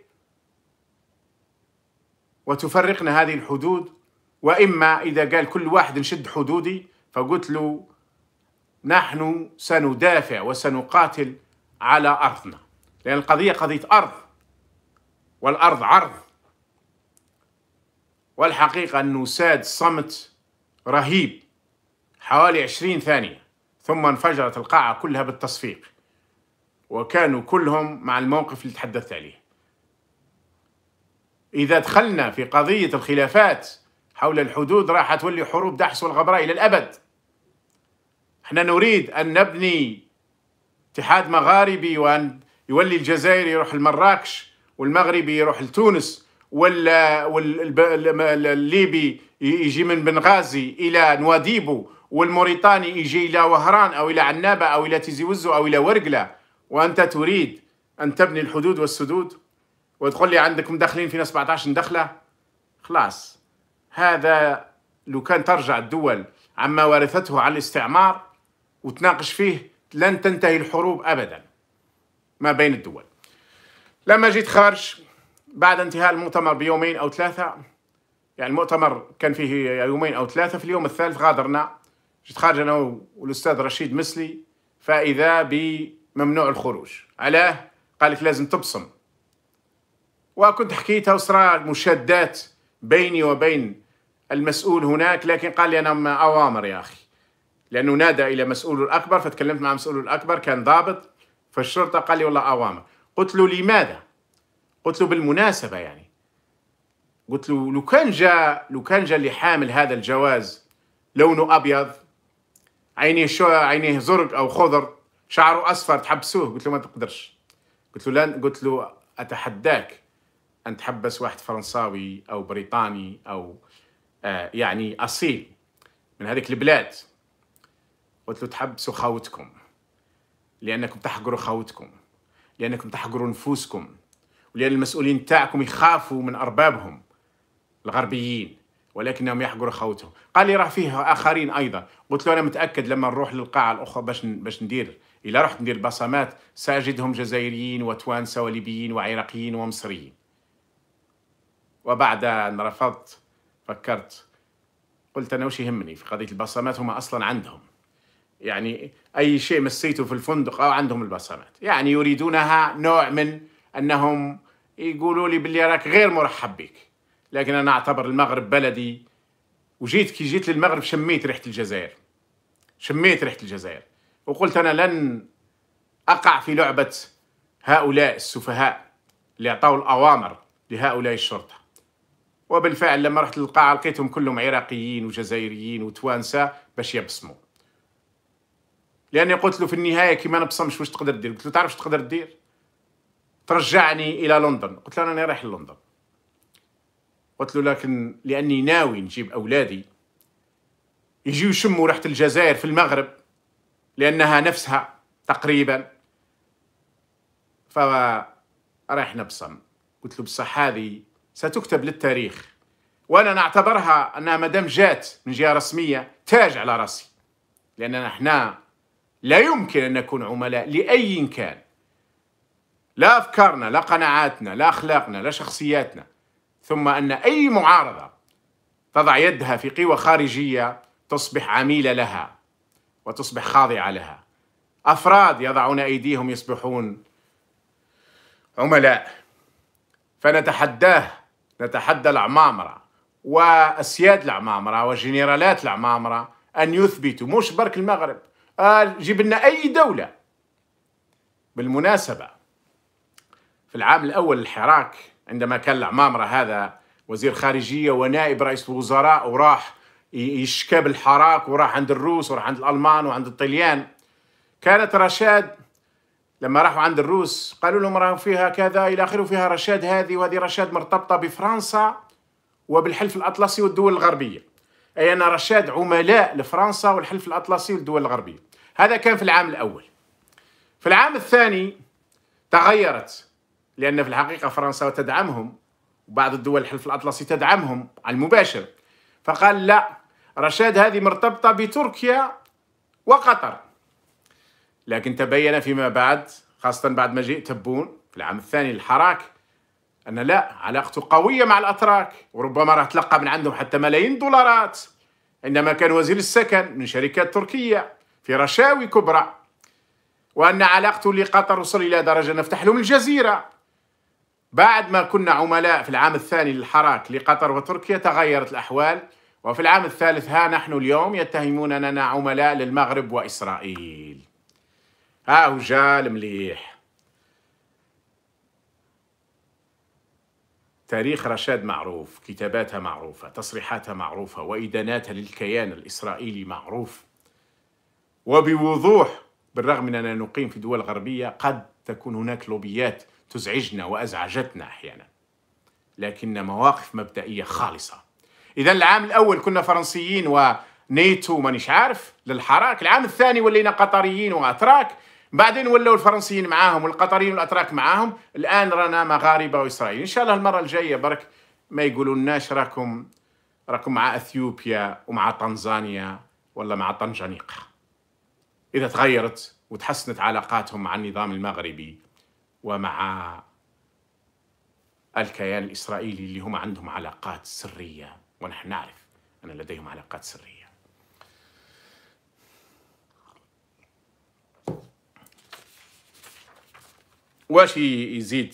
[SPEAKER 1] وتفرقنا هذه الحدود. وإما إذا قال كل واحد نشد حدودي، فقلت له نحن سندافع وسنقاتل على أرضنا، لأن القضية قضية أرض، والأرض عرض. والحقيقة أنه ساد صمت رهيب حوالي 20 ثانية، ثم انفجرت القاعة كلها بالتصفيق، وكانوا كلهم مع الموقف اللي تحدثت عليه. إذا دخلنا في قضية الخلافات حول الحدود راح تولي حروب دحس والغبراء إلى الأبد. احنا نريد أن نبني اتحاد مغاربي، وأن يولي الجزائر يروح لمراكش والمغربي يروح لتونس، والليبي يجي من بنغازي إلى نواديبو، والموريتاني يجي إلى وهران أو إلى عنابة أو إلى تيزي وزو أو إلى ورقلة، وأنت تريد أن تبني الحدود والسدود وتقول لي عندكم داخلين فينا 17 دخلة؟ خلاص، هذا لو كان ترجع الدول عما ورثته على الاستعمار وتناقش فيه لن تنتهي الحروب أبدا ما بين الدول. لما جيت خارج بعد انتهاء المؤتمر بيومين أو ثلاثة، يعني المؤتمر كان فيه يومين أو ثلاثة، في اليوم الثالث غادرنا، جيت خارج أنا والأستاذ رشيد مسلي، فإذا بممنوع الخروج. علاه؟ قال لك لازم تبصم. وكنت حكيتها وصار مشادات بيني وبين المسؤول هناك، لكن قال لي أنا أوامر يا أخي، لأنه نادى إلى مسؤوله الأكبر، فتكلمت مع مسؤوله الأكبر كان ضابط في الشرطة، قال لي والله أوامر. قلت له لماذا؟ قلت له بالمناسبة يعني، قلت له لو كان جاء اللي حامل هذا الجواز لونه أبيض، عينيه زرق أو خضر، شعره أصفر، تحبسوه. قلت له ما تقدرش. قلت له أتحداك أن تحبس واحد فرنساوي أو بريطاني أو يعني أصيل من هذيك البلاد. قلت له تحبسوا خوتكم، لأنكم تحقروا خوتكم، لأنكم تحقروا نفوسكم، ولأن المسؤولين تاعكم يخافوا من أربابهم الغربيين ولكنهم يحقروا خوتهم. قال لي راه فيه آخرين أيضا. قلت له أنا متأكد لما نروح للقاعة الأخرى باش ندير، إلا رحت ندير بصمات سأجدهم جزائريين وتوانسة وليبيين وعراقيين ومصريين. وبعد أن رفضت فكرت، قلت أنا وش يهمني في قضية البصمات، هم أصلا عندهم يعني أي شيء مسيته في الفندق أو عندهم البصمات، يعني يريدونها نوع من أنهم يقولوا لي باللي راك غير مرحب بك. لكن أنا أعتبر المغرب بلدي، كي جيت للمغرب شميت ريحة الجزائر، وقلت أنا لن أقع في لعبة هؤلاء السفهاء اللي أعطوا الأوامر لهؤلاء الشرطة. وبالفعل لما رحت للقاعة لقيتهم كلهم عراقيين وجزائريين وتوانسة باش يبصموا، لأني قلت له في النهاية كي ما نبصمش واش تقدر دير؟ قلت له تعرف واش تقدر دير؟ ترجعني إلى لندن. قلت له أنا رايح لندن. قلت له لكن لأني ناوي نجيب أولادي يجيو يشموا ريحة الجزائر في المغرب لأنها نفسها تقريبا، فرايح نبصم. قلت له بصح هذه ستكتب للتاريخ، وأنا نعتبرها أنها مدام جات من جهة رسمية تاج على رأسي، لأننا احنا لا يمكن أن نكون عملاء لأي كان، لا أفكارنا لا قناعاتنا لا أخلاقنا لا شخصياتنا، ثم أن أي معارضة تضع يدها في قوى خارجية تصبح عميلة لها وتصبح خاضعة لها. أفراد يضعون أيديهم يصبحون عملاء. نتحدى العمامرة وأسياد العمامرة وجنرالات العمامرة أن يثبتوا، مش برك المغرب، جيب لنا أي دولة. بالمناسبة في العام الأول الحراك، عندما كان العمامرة هذا وزير خارجية ونائب رئيس الوزراء وراح يشكى بالحراك وراح عند الروس وراح عند الألمان وعند الطليان، كانت رشاد لما راحوا عند الروس قالوا لهم راهو فيها كذا إلى آخره، فيها رشاد هذه، وهذه رشاد مرتبطة بفرنسا وبالحلف الأطلسي والدول الغربية، أي أن رشاد عملاء لفرنسا والحلف الأطلسي والدول الغربية. هذا كان في العام الأول. في العام الثاني تغيرت، لأن في الحقيقة فرنسا تدعمهم وبعض الدول الحلف الأطلسي تدعمهم على المباشر، فقال لا، رشاد هذه مرتبطة بتركيا وقطر. لكن تبين فيما بعد، خاصة بعد ما جاء تبون في العام الثاني للحراك، أن لا، علاقته قوية مع الأتراك، وربما راح تلقى من عندهم حتى ملايين دولارات عندما كان وزير السكن من شركات تركية في رشاوي كبرى، وأن علاقته لقطر وصل إلى درجة نفتح لهم الجزيرة. بعد ما كنا عملاء في العام الثاني للحراك لقطر وتركيا تغيرت الأحوال، وفي العام الثالث ها نحن اليوم يتهمون أننا عملاء للمغرب وإسرائيل. ها هو جا المليح. تاريخ رشاد معروف، كتاباتها معروفة، تصريحاتها معروفة، وإداناتها للكيان الإسرائيلي معروف وبوضوح. بالرغم من أننا نقيم في دول غربية قد تكون هناك لوبيات تزعجنا وأزعجتنا أحيانا، لكن مواقف مبدئية خالصة. إذا العام الأول كنا فرنسيين ونيتو مانيش عارف للحراك، العام الثاني ولينا قطريين وأتراك، بعدين ولوا الفرنسيين معاهم والقطريين والأتراك معاهم، الآن رانا مغاربة وإسرائيل. إن شاء الله المرة الجاية برك ما يقولولناش راكم مع أثيوبيا ومع تنزانيا ولا مع طنجانيق. إذا تغيرت وتحسنت علاقاتهم مع النظام المغربي ومع الكيان الإسرائيلي اللي هم عندهم علاقات سرية، ونحن نعرف أن لديهم علاقات سرية. واش يزيد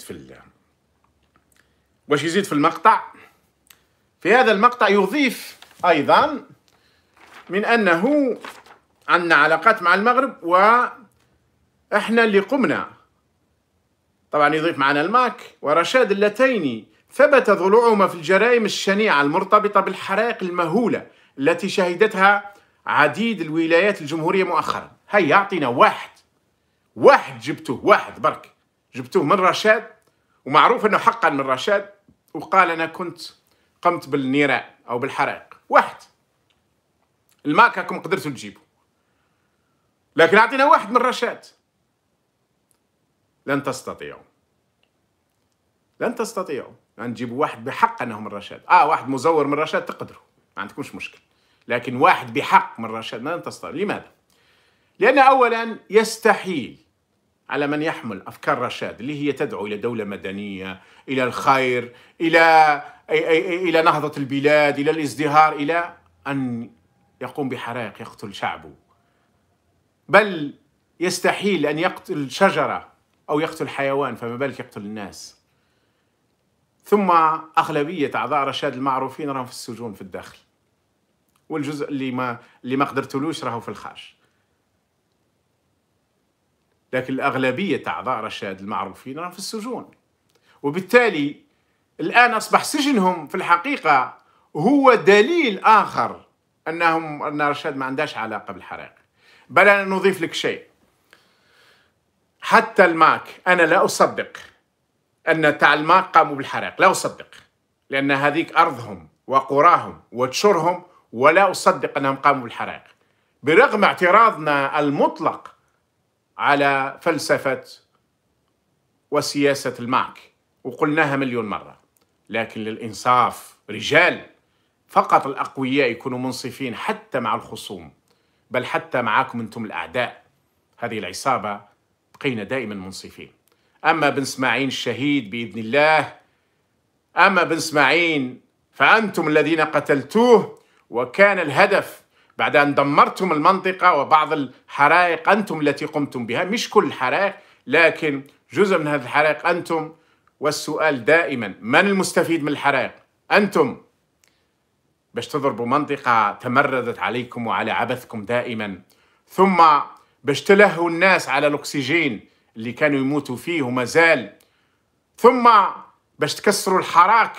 [SPEAKER 1] في المقطع؟ في هذا المقطع يضيف أيضا من أنه عندنا علاقات مع المغرب وإحنا اللي قمنا، طبعا يضيف معنا الماك ورشاد اللتين ثبت ضلوعهما في الجرائم الشنيعة المرتبطة بالحرائق المهولة التي شهدتها عديد الولايات الجمهورية مؤخرا. هيا يعطينا واحد جبتوه، واحد برك جبتوه من رشاد، ومعروف أنه حقا من رشاد، وقال أنا قمت بالنيران أو بالحرائق. واحد الماك هاكم قدرتوا تجيبوا، لكن أعطينا واحد من رشاد. لن تستطيعوا أن تجيبوا واحد بحق أنه من رشاد. واحد مزور من رشاد تقدروا، ما عندكمش مشكل، لكن واحد بحق من رشاد لن تستطيعوا. لماذا؟ لأن أولا يستحيل على من يحمل أفكار رشاد اللي هي تدعو إلى دولة مدنية، إلى الخير، إلى نهضة البلاد، إلى الازدهار، إلى أن يقوم بحرائق يقتل شعبه، بل يستحيل أن يقتل شجرة أو يقتل حيوان، فما بالك يقتل الناس. ثم أغلبية أعضاء رشاد المعروفين راهم في السجون في الداخل، والجزء اللي ما قدرتلوش راهو في الخارج، لكن الأغلبية أعضاء رشاد المعروفين راهم في السجون. وبالتالي الآن أصبح سجنهم في الحقيقة هو دليل آخر أن رشاد ما عندهاش علاقة بالحرائق. بل أنا نضيف لك شيء، حتى الماك أنا لا أصدق أن تاع الماك قاموا بالحرائق، لا أصدق، لأن هذيك أرضهم وقراهم وتشرهم، ولا أصدق أنهم قاموا بالحرائق برغم اعتراضنا المطلق على فلسفة وسياسة الماك، وقلناها مليون مرة. لكن للإنصاف رجال، فقط الأقوياء يكونوا منصفين حتى مع الخصوم، بل حتى معاكم أنتم الأعداء، هذه العصابة بقينا دائما منصفين. أما بن اسماعيل الشهيد بإذن الله، أما بن اسماعيل فأنتم الذين قتلتوه، وكان الهدف بعد أن دمرتم المنطقة وبعض الحرائق أنتم التي قمتم بها، مش كل الحرائق لكن جزء من هذه الحرائق أنتم. والسؤال دائما من المستفيد من الحرائق؟ أنتم، باش تضربوا منطقة تمردت عليكم وعلى عبثكم دائما، ثم باش تلهوا الناس على الأكسجين اللي كانوا يموتوا فيه وما زال، ثم باش تكسروا الحراك،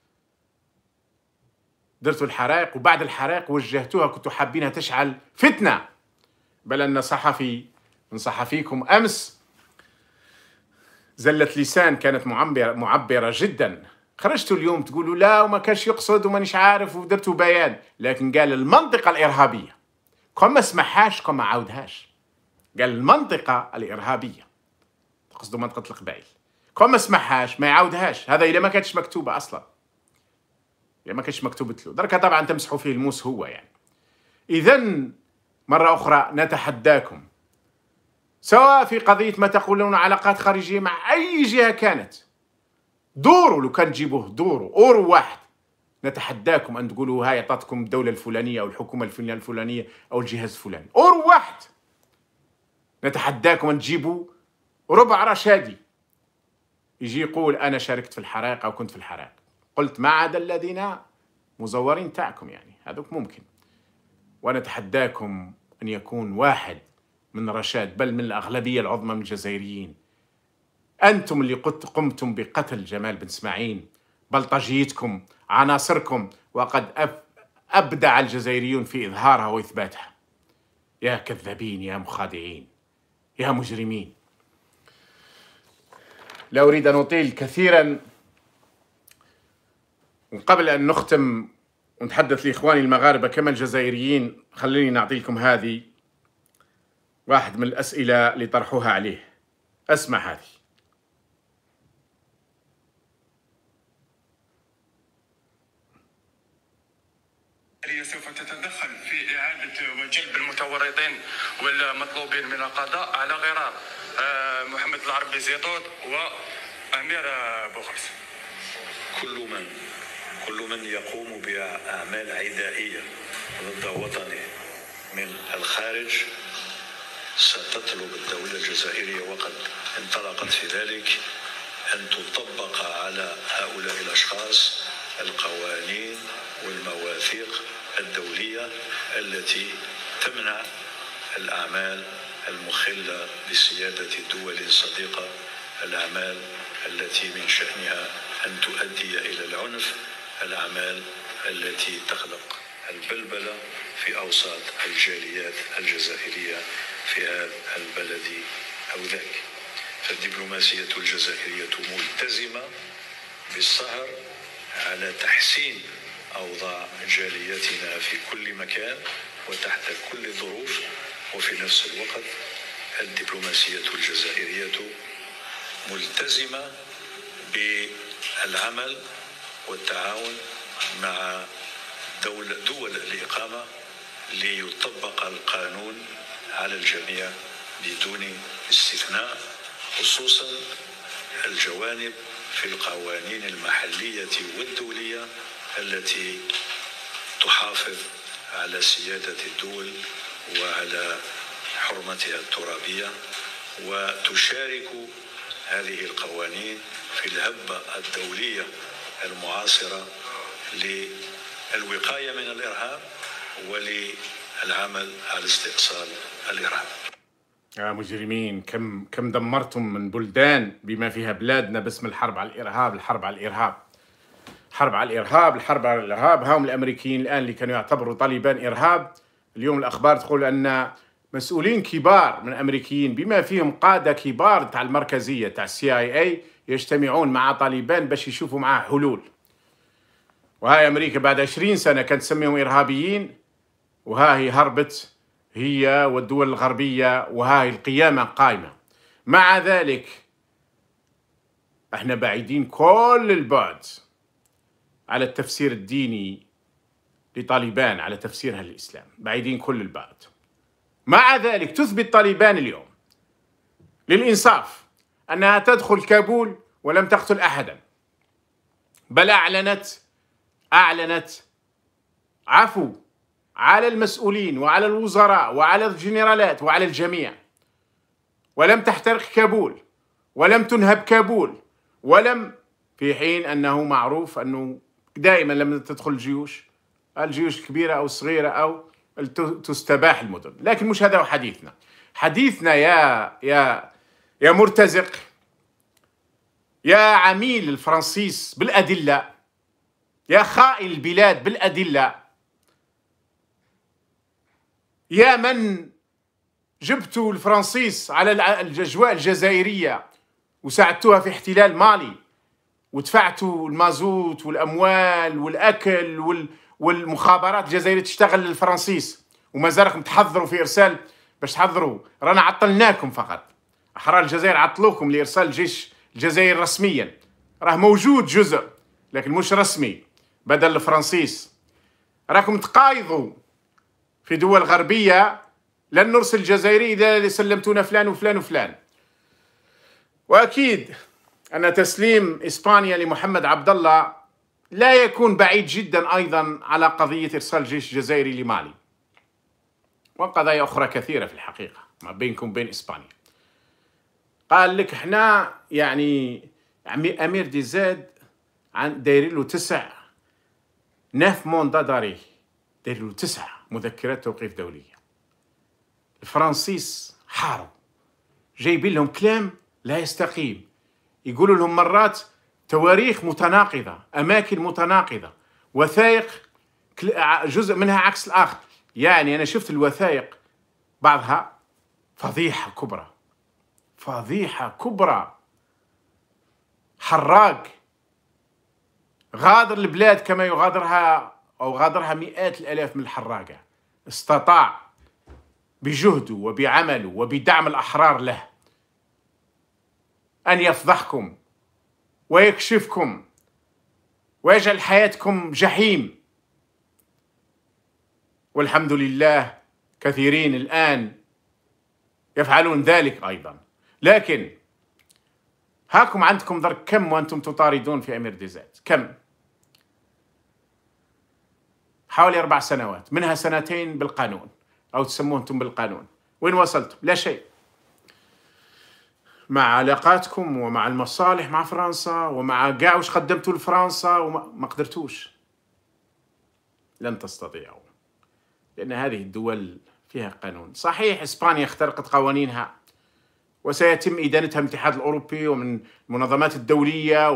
[SPEAKER 1] درتوا الحرائق وبعد الحرائق وجهتوها، كنتوا حابينها تشعل فتنة. بل أن صحفي من صحفيكم أمس زلة لسان كانت معبرة جدا، خرجتوا اليوم تقولوا لا وما كانش يقصد ومانيش عارف ودرتوا بيان، لكن قال المنطقة الإرهابية، كون ما سمحهاش كون ما عاودهاش، قال المنطقة الإرهابية، تقصدوا منطقة القبائل، كون ما سمحهاش ما يعاودهاش. هذا إذا ما كانتش مكتوبة أصلا، إذا ما كانتش مكتوبة له دركا طبعا تمسحوا فيه الموس هو يعني. إذن مرة أخرى نتحداكم، سواء في قضية ما تقولون علاقات خارجية مع أي جهة كانت، دوروا، لو كان تجيبوه دوروا، أورو واحد، نتحداكم أن تقولوا هاي أعطتكم الدولة الفلانية أو الحكومة الفلانية أو الجهاز الفلاني، أورو واحد. نتحداكم أن تجيبوا ربع رشادي يجي يقول أنا شاركت في الحرائق أو كنت في الحرائق، قلت ما عدا الذين مزورين تاعكم يعني هذوك ممكن. ونتحداكم أن يكون واحد من رشاد، بل من الأغلبية العظمى من الجزائريين، أنتم اللي قمتم بقتل جمال بن اسماعيل، بلطجيتكم، عناصركم، وقد أبدع الجزائريون في إظهارها وإثباتها. يا كذابين، يا مخادعين، يا مجرمين. لا أريد أن أطيل كثيرا، وقبل أن نختم ونتحدث لإخواني المغاربة كما الجزائريين، خليني نعطي لكم هذه واحد من الأسئلة اللي طرحوها عليه. أسمع هذه.
[SPEAKER 3] سوف تتدخل في إعادة وجلب المتورطين والمطلوبين من القضاء على غرار محمد العربي زيطوط وأمير بوغرس.
[SPEAKER 2] كل من يقوم بأعمال عدائية ضد وطنه من الخارج ستطلب الدولة الجزائرية، وقد انطلقت في ذلك، أن تطبق على هؤلاء الأشخاص القوانين والمواثيق الدولية التي تمنع الأعمال المخلة بسيادة دول صديقة، الأعمال التي من شأنها أن تؤدي إلى العنف، الأعمال التي تخلق البلبلة في أوساط الجاليات الجزائرية في هذا البلد أو ذاك. فالدبلوماسية الجزائرية ملتزمة بالسهر على تحسين أوضاع جاليتنا في كل مكان وتحت كل الظروف، وفي نفس الوقت الدبلوماسية الجزائرية ملتزمة بالعمل والتعاون مع دول الإقامة ليطبق القانون على الجميع بدون استثناء، خصوصا الجوانب في القوانين المحلية والدولية التي تحافظ على سيادة الدول وعلى حرمتها الترابية، وتشارك هذه القوانين في الهبة الدولية المعاصرة للوقاية من الإرهاب وللعمل على استئصال الإرهاب.
[SPEAKER 1] يا مجرمين، كم دمرتم من بلدان بما فيها بلادنا باسم الحرب على الإرهاب. الحرب على الإرهاب، الحرب على الإرهاب، الحرب على الإرهاب. هم الأمريكيين الآن اللي كانوا يعتبروا طالبان إرهاب، اليوم الأخبار تقول أن مسؤولين كبار من أمريكيين بما فيهم قادة كبار تاع المركزية تاع CIA يجتمعون مع طالبان باش يشوفوا معاه حلول. وهاي أمريكا بعد 20 سنة كانت تسميهم إرهابيين، وها هي هربت هي والدول الغربية، وهاي القيامة قائمة. مع ذلك احنا بعيدين كل البعد على التفسير الديني لطالبان، على تفسيرها للإسلام، بعيدين كل البعد. مع ذلك تثبت طالبان اليوم للإنصاف أنها تدخل كابول ولم تقتل أحدا، بل أعلنت عفو على المسؤولين وعلى الوزراء وعلى الجنرالات وعلى الجميع، ولم تحترق كابول ولم تنهب كابول، ولم، في حين أنه معروف أنه دائما لما تدخل الجيوش الكبيرة أو الصغيرة أو تستباح المدن. لكن مش هذا حديثنا. حديثنا يا مرتزق، يا عميل الفرنسيس بالأدلة، يا خائن البلاد بالأدلة، يا من جبتوا الفرنسيس على الأجواء الجزائرية وساعدتوها في احتلال مالي، ودفعتوا المازوت والأموال والأكل والمخابرات الجزائرية تشتغل للفرنسيس، وما زالكم تحضروا في إرسال باش تحضروا. رانا عطلناكم فقط، أحرار الجزائر عطلوكم لإرسال الجيش الجزائري رسميا، راه موجود جزء لكن مش رسمي بدل الفرنسيس. راكم تقايضوا في دول غربية، لن نرسل الجزائري إذا سلمتونا فلان وفلان وفلان. وأكيد أن تسليم إسبانيا لمحمد عبد الله لا يكون بعيد جدا أيضا على قضية إرسال جيش جزائري لمالي، وقضايا أخرى كثيرة في الحقيقة ما بينكم وبين إسبانيا. قال لك احنا يعني أمير دي زاد دايرين له 9 موندا داري، دايرين له 9 مذكرات توقيف دولية. الفرنسيس حاروا، جايبين لهم كلام لا يستقيم، يقولوا لهم مرات تواريخ متناقضة، أماكن متناقضة، وثائق جزء منها عكس الآخر. يعني أنا شفت الوثائق بعضها فضيحة كبرى، فضيحة كبرى. حراق غادر البلاد كما يغادرها أو غادرها مئات الآلاف من الحراقة، استطاع بجهده وبعمله وبدعم الأحرار له أن يفضحكم ويكشفكم ويجعل حياتكم جحيم. والحمد لله كثيرين الآن يفعلون ذلك أيضا. لكن هاكم عندكم درك كم وأنتم تطاردون في أمير ديزات؟ كم؟ حوالي 4 سنوات، منها 2 بالقانون أو تسموه أنتم بالقانون. وين وصلتم؟ لا شيء. مع علاقاتكم ومع المصالح مع فرنسا ومع قاع وش قدمتوا لفرنسا وما قدرتوش. لن تستطيعوا، لأن هذه الدول فيها قانون. صحيح إسبانيا اخترقت قوانينها وسيتم إدانتها من الاتحاد الأوروبي ومن المنظمات الدولية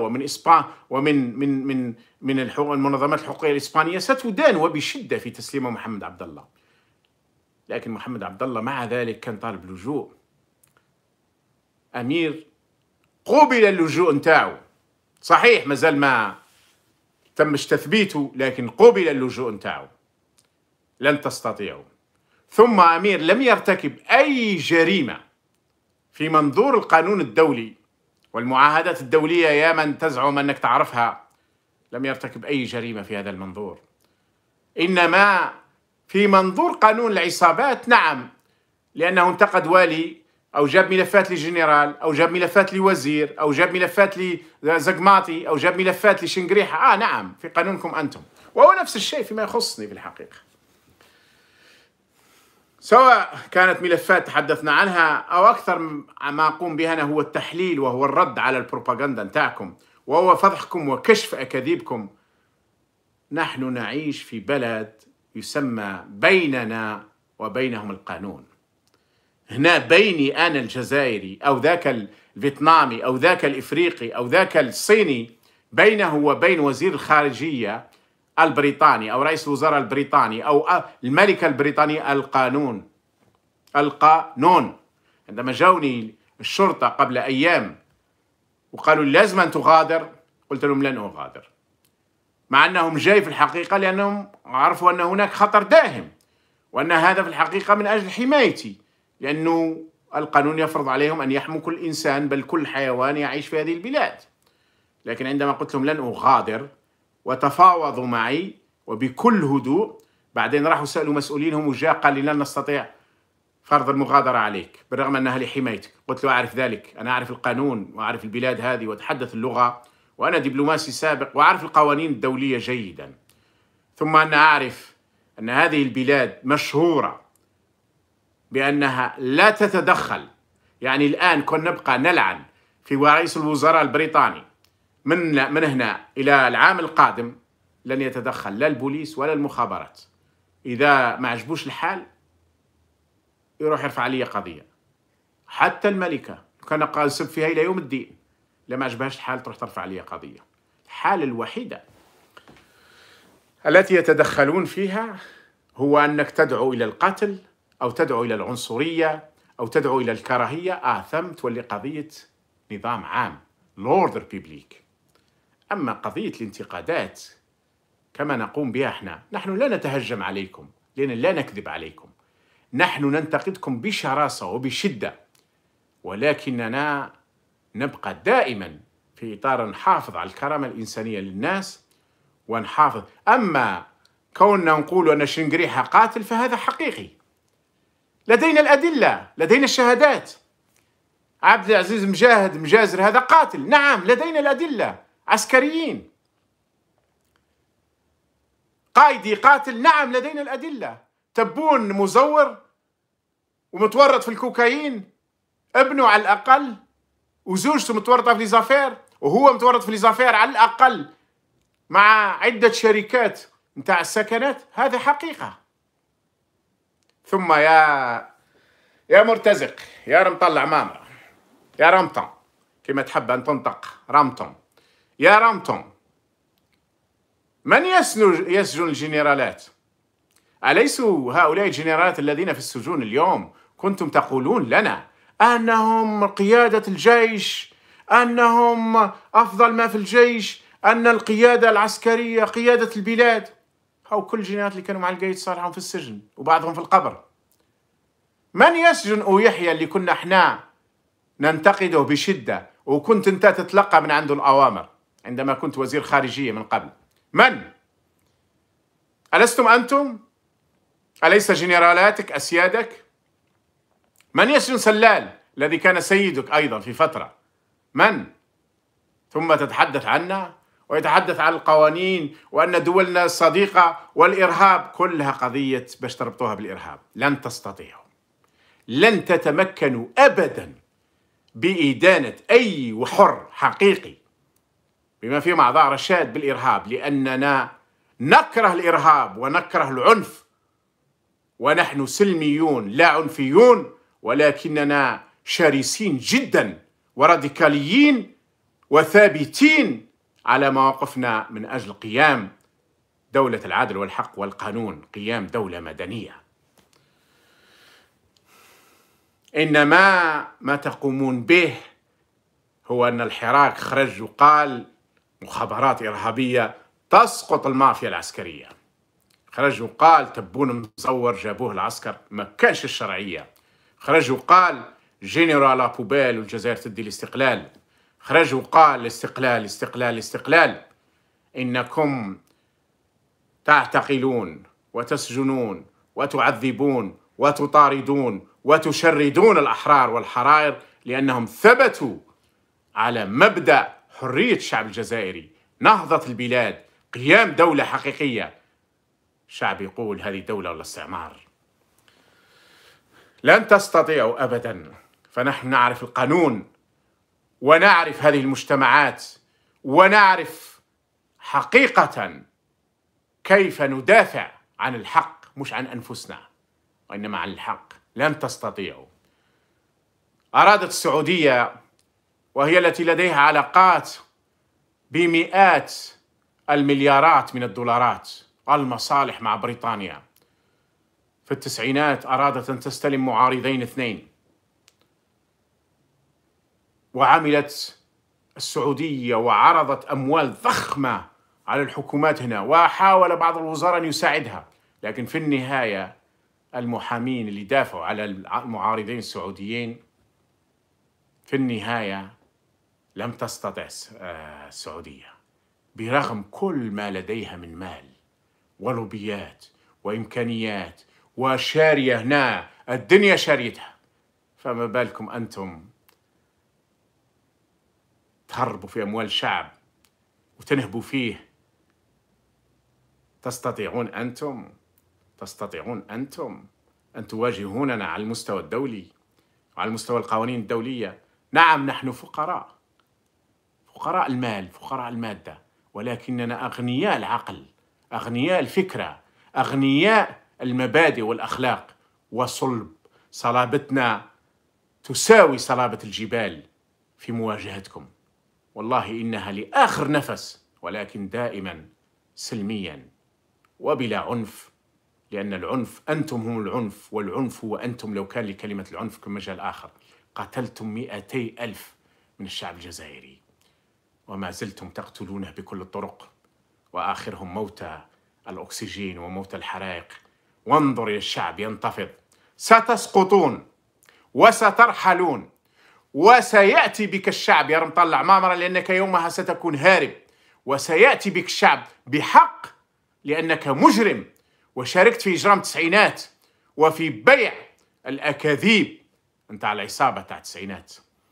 [SPEAKER 1] ومن المنظمات الحقوقية الإسبانية، ستدان وبشدة في تسليم محمد عبد الله. لكن محمد عبد الله مع ذلك كان طالب اللجوء. أمير قبل اللجوء نتاعو، صحيح مازال ما تمش تثبيته، لكن قبل اللجوء نتاعو. لن تستطيعوا. ثم أمير لم يرتكب أي جريمة في منظور القانون الدولي والمعاهدات الدولية، يا من تزعم أنك تعرفها، لم يرتكب أي جريمة في هذا المنظور. إنما في منظور قانون العصابات نعم، لأنه انتقد والي أو جاب ملفات لجنرال أو جاب ملفات لوزير أو جاب ملفات لزقماطي أو جاب ملفات لشنقريحة. نعم، في قانونكم أنتم. وهو نفس الشيء فيما يخصني في الحقيقة، سواء كانت ملفات تحدثنا عنها أو أكثر ما أقوم بها أنا هو التحليل وهو الرد على البروباغندا نتاعكم وهو فضحكم وكشف أكاذيبكم. نحن نعيش في بلد يسمى بيننا وبينهم القانون. هنا بيني أنا الجزائري أو ذاك الفيتنامي أو ذاك الإفريقي أو ذاك الصيني، بينه وبين وزير الخارجية البريطاني أو رئيس الوزراء البريطاني أو الملكة البريطانية القانون. القانون. عندما جاوني الشرطة قبل أيام وقالوا لازم أن تغادر، قلت لهم لن أغادر، مع أنهم جاي في الحقيقة لأنهم عرفوا أن هناك خطر داهم وأن هذا في الحقيقة من أجل حمايتي، لأنه القانون يفرض عليهم أن يحموا كل إنسان بل كل حيوان يعيش في هذه البلاد. لكن عندما قلت لهم لن أغادر وتفاوضوا معي وبكل هدوء، بعدين راحوا سألوا مسؤولينهم وجاء قال لي لن نستطيع فرض المغادرة عليك بالرغم أنها لحمايتك. قلت له أعرف ذلك، أنا أعرف القانون وأعرف البلاد هذه وأتحدث اللغة وأنا دبلوماسي سابق وأعرف القوانين الدولية جيدا. ثم أنا أعرف أن هذه البلاد مشهورة بأنها لا تتدخل. يعني الآن كنا نبقى نلعن في رئيس الوزراء البريطاني من هنا إلى العام القادم، لن يتدخل لا البوليس ولا المخابرات. إذا ما عجبوش الحال يروح يرفع علي قضية. حتى الملكة كان قال سب فيها إلى يوم الدين، لما عجبهاش الحال تروح ترفع علي قضية. الحالة الوحيدة التي يتدخلون فيها هو أنك تدعو إلى القتل أو تدعو إلى العنصرية أو تدعو إلى الكراهية، ثم تولي قضية نظام عام لوردر بيبليك. أما قضية الانتقادات كما نقوم بها نحن لا نتهجم عليكم لأن لا نكذب عليكم، نحن ننتقدكم بشراسة وبشدة، ولكننا نبقى دائما في إطار نحافظ على الكرامة الإنسانية للناس ونحافظ. أما كوننا نقول أن شنقريحة قاتل فهذا حقيقي، لدينا الأدلة، لدينا الشهادات. عبد العزيز مجازر هذا قاتل، نعم لدينا الأدلة. عسكريين، قايدي قاتل، نعم لدينا الأدلة. تبون مزور ومتورط في الكوكايين، ابنه على الأقل وزوجته متورطة في ليزافير وهو متورط في ليزافير على الأقل مع عدة شركات متاع السكنات، هذا حقيقة. ثم يا مرتزق، يا رمطلع مامرة، يا رمطن كما تحب أن تنطق، رمطن، يا رمطن، من يسجن الجنرالات؟ أليسوا هؤلاء الجنرالات الذين في السجون اليوم كنتم تقولون لنا أنهم قيادة الجيش أنهم أفضل ما في الجيش، أن القيادة العسكرية قيادة البلاد. هاو كل الجنرالات اللي كانوا مع القايد صالح في السجن وبعضهم في القبر. من يسجن أو يحيى اللي كنا احنا ننتقده بشدة وكنت انت تتلقى من عنده الأوامر عندما كنت وزير خارجية من قبل؟ من؟ ألستم أنتم؟ أليس جنرالاتك أسيادك؟ من يسجن سلال الذي كان سيدك أيضا في فترة؟ من؟ ثم تتحدث عنا ويتحدث عن القوانين وأن دولنا الصديقة والإرهاب. كلها قضية باش تربطوها بالإرهاب. لن تستطيعوا، لن تتمكنوا أبدا بإدانة أي حر حقيقي بما فيهم أعضاء رشاد بالإرهاب، لأننا نكره الإرهاب ونكره العنف، ونحن سلميون لا عنفيون، ولكننا شرسين جدا وراديكاليين وثابتين على مواقفنا من أجل قيام دولة العدل والحق والقانون، قيام دولة مدنية. إنما ما تقومون به هو أن الحراك خرج وقال مخابرات إرهابية تسقط المافيا العسكرية، خرج وقال تبون مصور جابوه العسكر ما كانش الشرعية، خرج وقال جنرال بوبال والجزائر تدي الاستقلال، خرج وقال الاستقلال استقلال الاستقلال. إنكم تعتقلون وتسجنون وتعذبون وتطاردون وتشردون الأحرار والحرائر لأنهم ثبتوا على مبدأ حرية الشعب الجزائري، نهضة البلاد، قيام دولة حقيقية. الشعب يقول هذه دولة ولا استعمار. لن تستطيعوا أبدا، فنحن نعرف القانون ونعرف هذه المجتمعات ونعرف حقيقة كيف ندافع عن الحق، مش عن أنفسنا وإنما عن الحق. لن تستطيعوا. أرادت السعودية، وهي التي لديها علاقات بمئات المليارات من الدولارات المصالح مع بريطانيا، في التسعينات أرادت أن تستلم معارضين اثنين، وعملت السعودية وعرضت أموال ضخمة على الحكومات هنا، وحاول بعض الوزراء أن يساعدها، لكن في النهاية المحامين اللي دافعوا على المعارضين السعوديين في النهاية لم تستطع السعودية برغم كل ما لديها من مال ولوبيات وإمكانيات وشارية هنا، الدنيا شاريتها، فما بالكم أنتم تهربوا في أموال الشعب وتنهبوا فيه؟ تستطيعون أنتم أن تواجهوننا على المستوى الدولي وعلى المستوى القوانين الدولية؟ نعم نحن فقراء المال، فقراء المادة، ولكننا أغنياء العقل، أغنياء الفكرة، أغنياء المبادئ والأخلاق وصلب. صلابتنا تساوي صلابة الجبال في مواجهتكم، والله إنها لآخر نفس، ولكن دائما سلميا وبلا عنف، لأن العنف أنتم هم العنف، والعنف هو أنتم. لو كان لكلمة العنف كمجال آخر قتلتم 200,000 من الشعب الجزائري وما زلتم تقتلونه بكل الطرق، وآخرهم موتى الأكسجين وموتى الحرائق. وانظر إلى الشعب ينتفض. ستسقطون وسترحلون وسيأتي بك الشعب يا مطلع مامرة، لأنك يومها ستكون هارب، وسيأتي بك الشعب بحق لأنك مجرم وشاركت في إجرام التسعينات وفي بيع الأكاذيب. أنت على العصابة تاع التسعينات.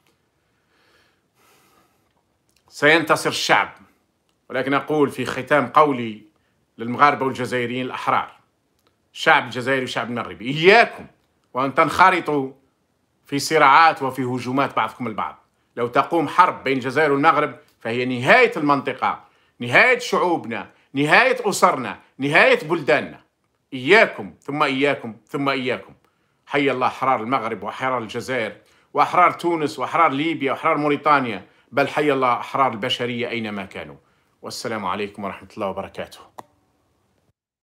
[SPEAKER 1] سينتصر الشعب، ولكن أقول في ختام قولي للمغاربة والجزائريين الأحرار، الشعب الجزائري والشعب المغربي، إياكم وأن تنخرطوا في صراعات وفي هجومات بعضكم البعض. لو تقوم حرب بين الجزائر والمغرب فهي نهاية المنطقة، نهاية شعوبنا، نهاية أسرنا، نهاية بلداننا. إياكم ثم إياكم ثم إياكم. حي الله أحرار المغرب وأحرار الجزائر وأحرار تونس وأحرار ليبيا وأحرار موريتانيا، بل حي الله أحرار البشرية أينما كانوا. والسلام عليكم ورحمة الله وبركاته.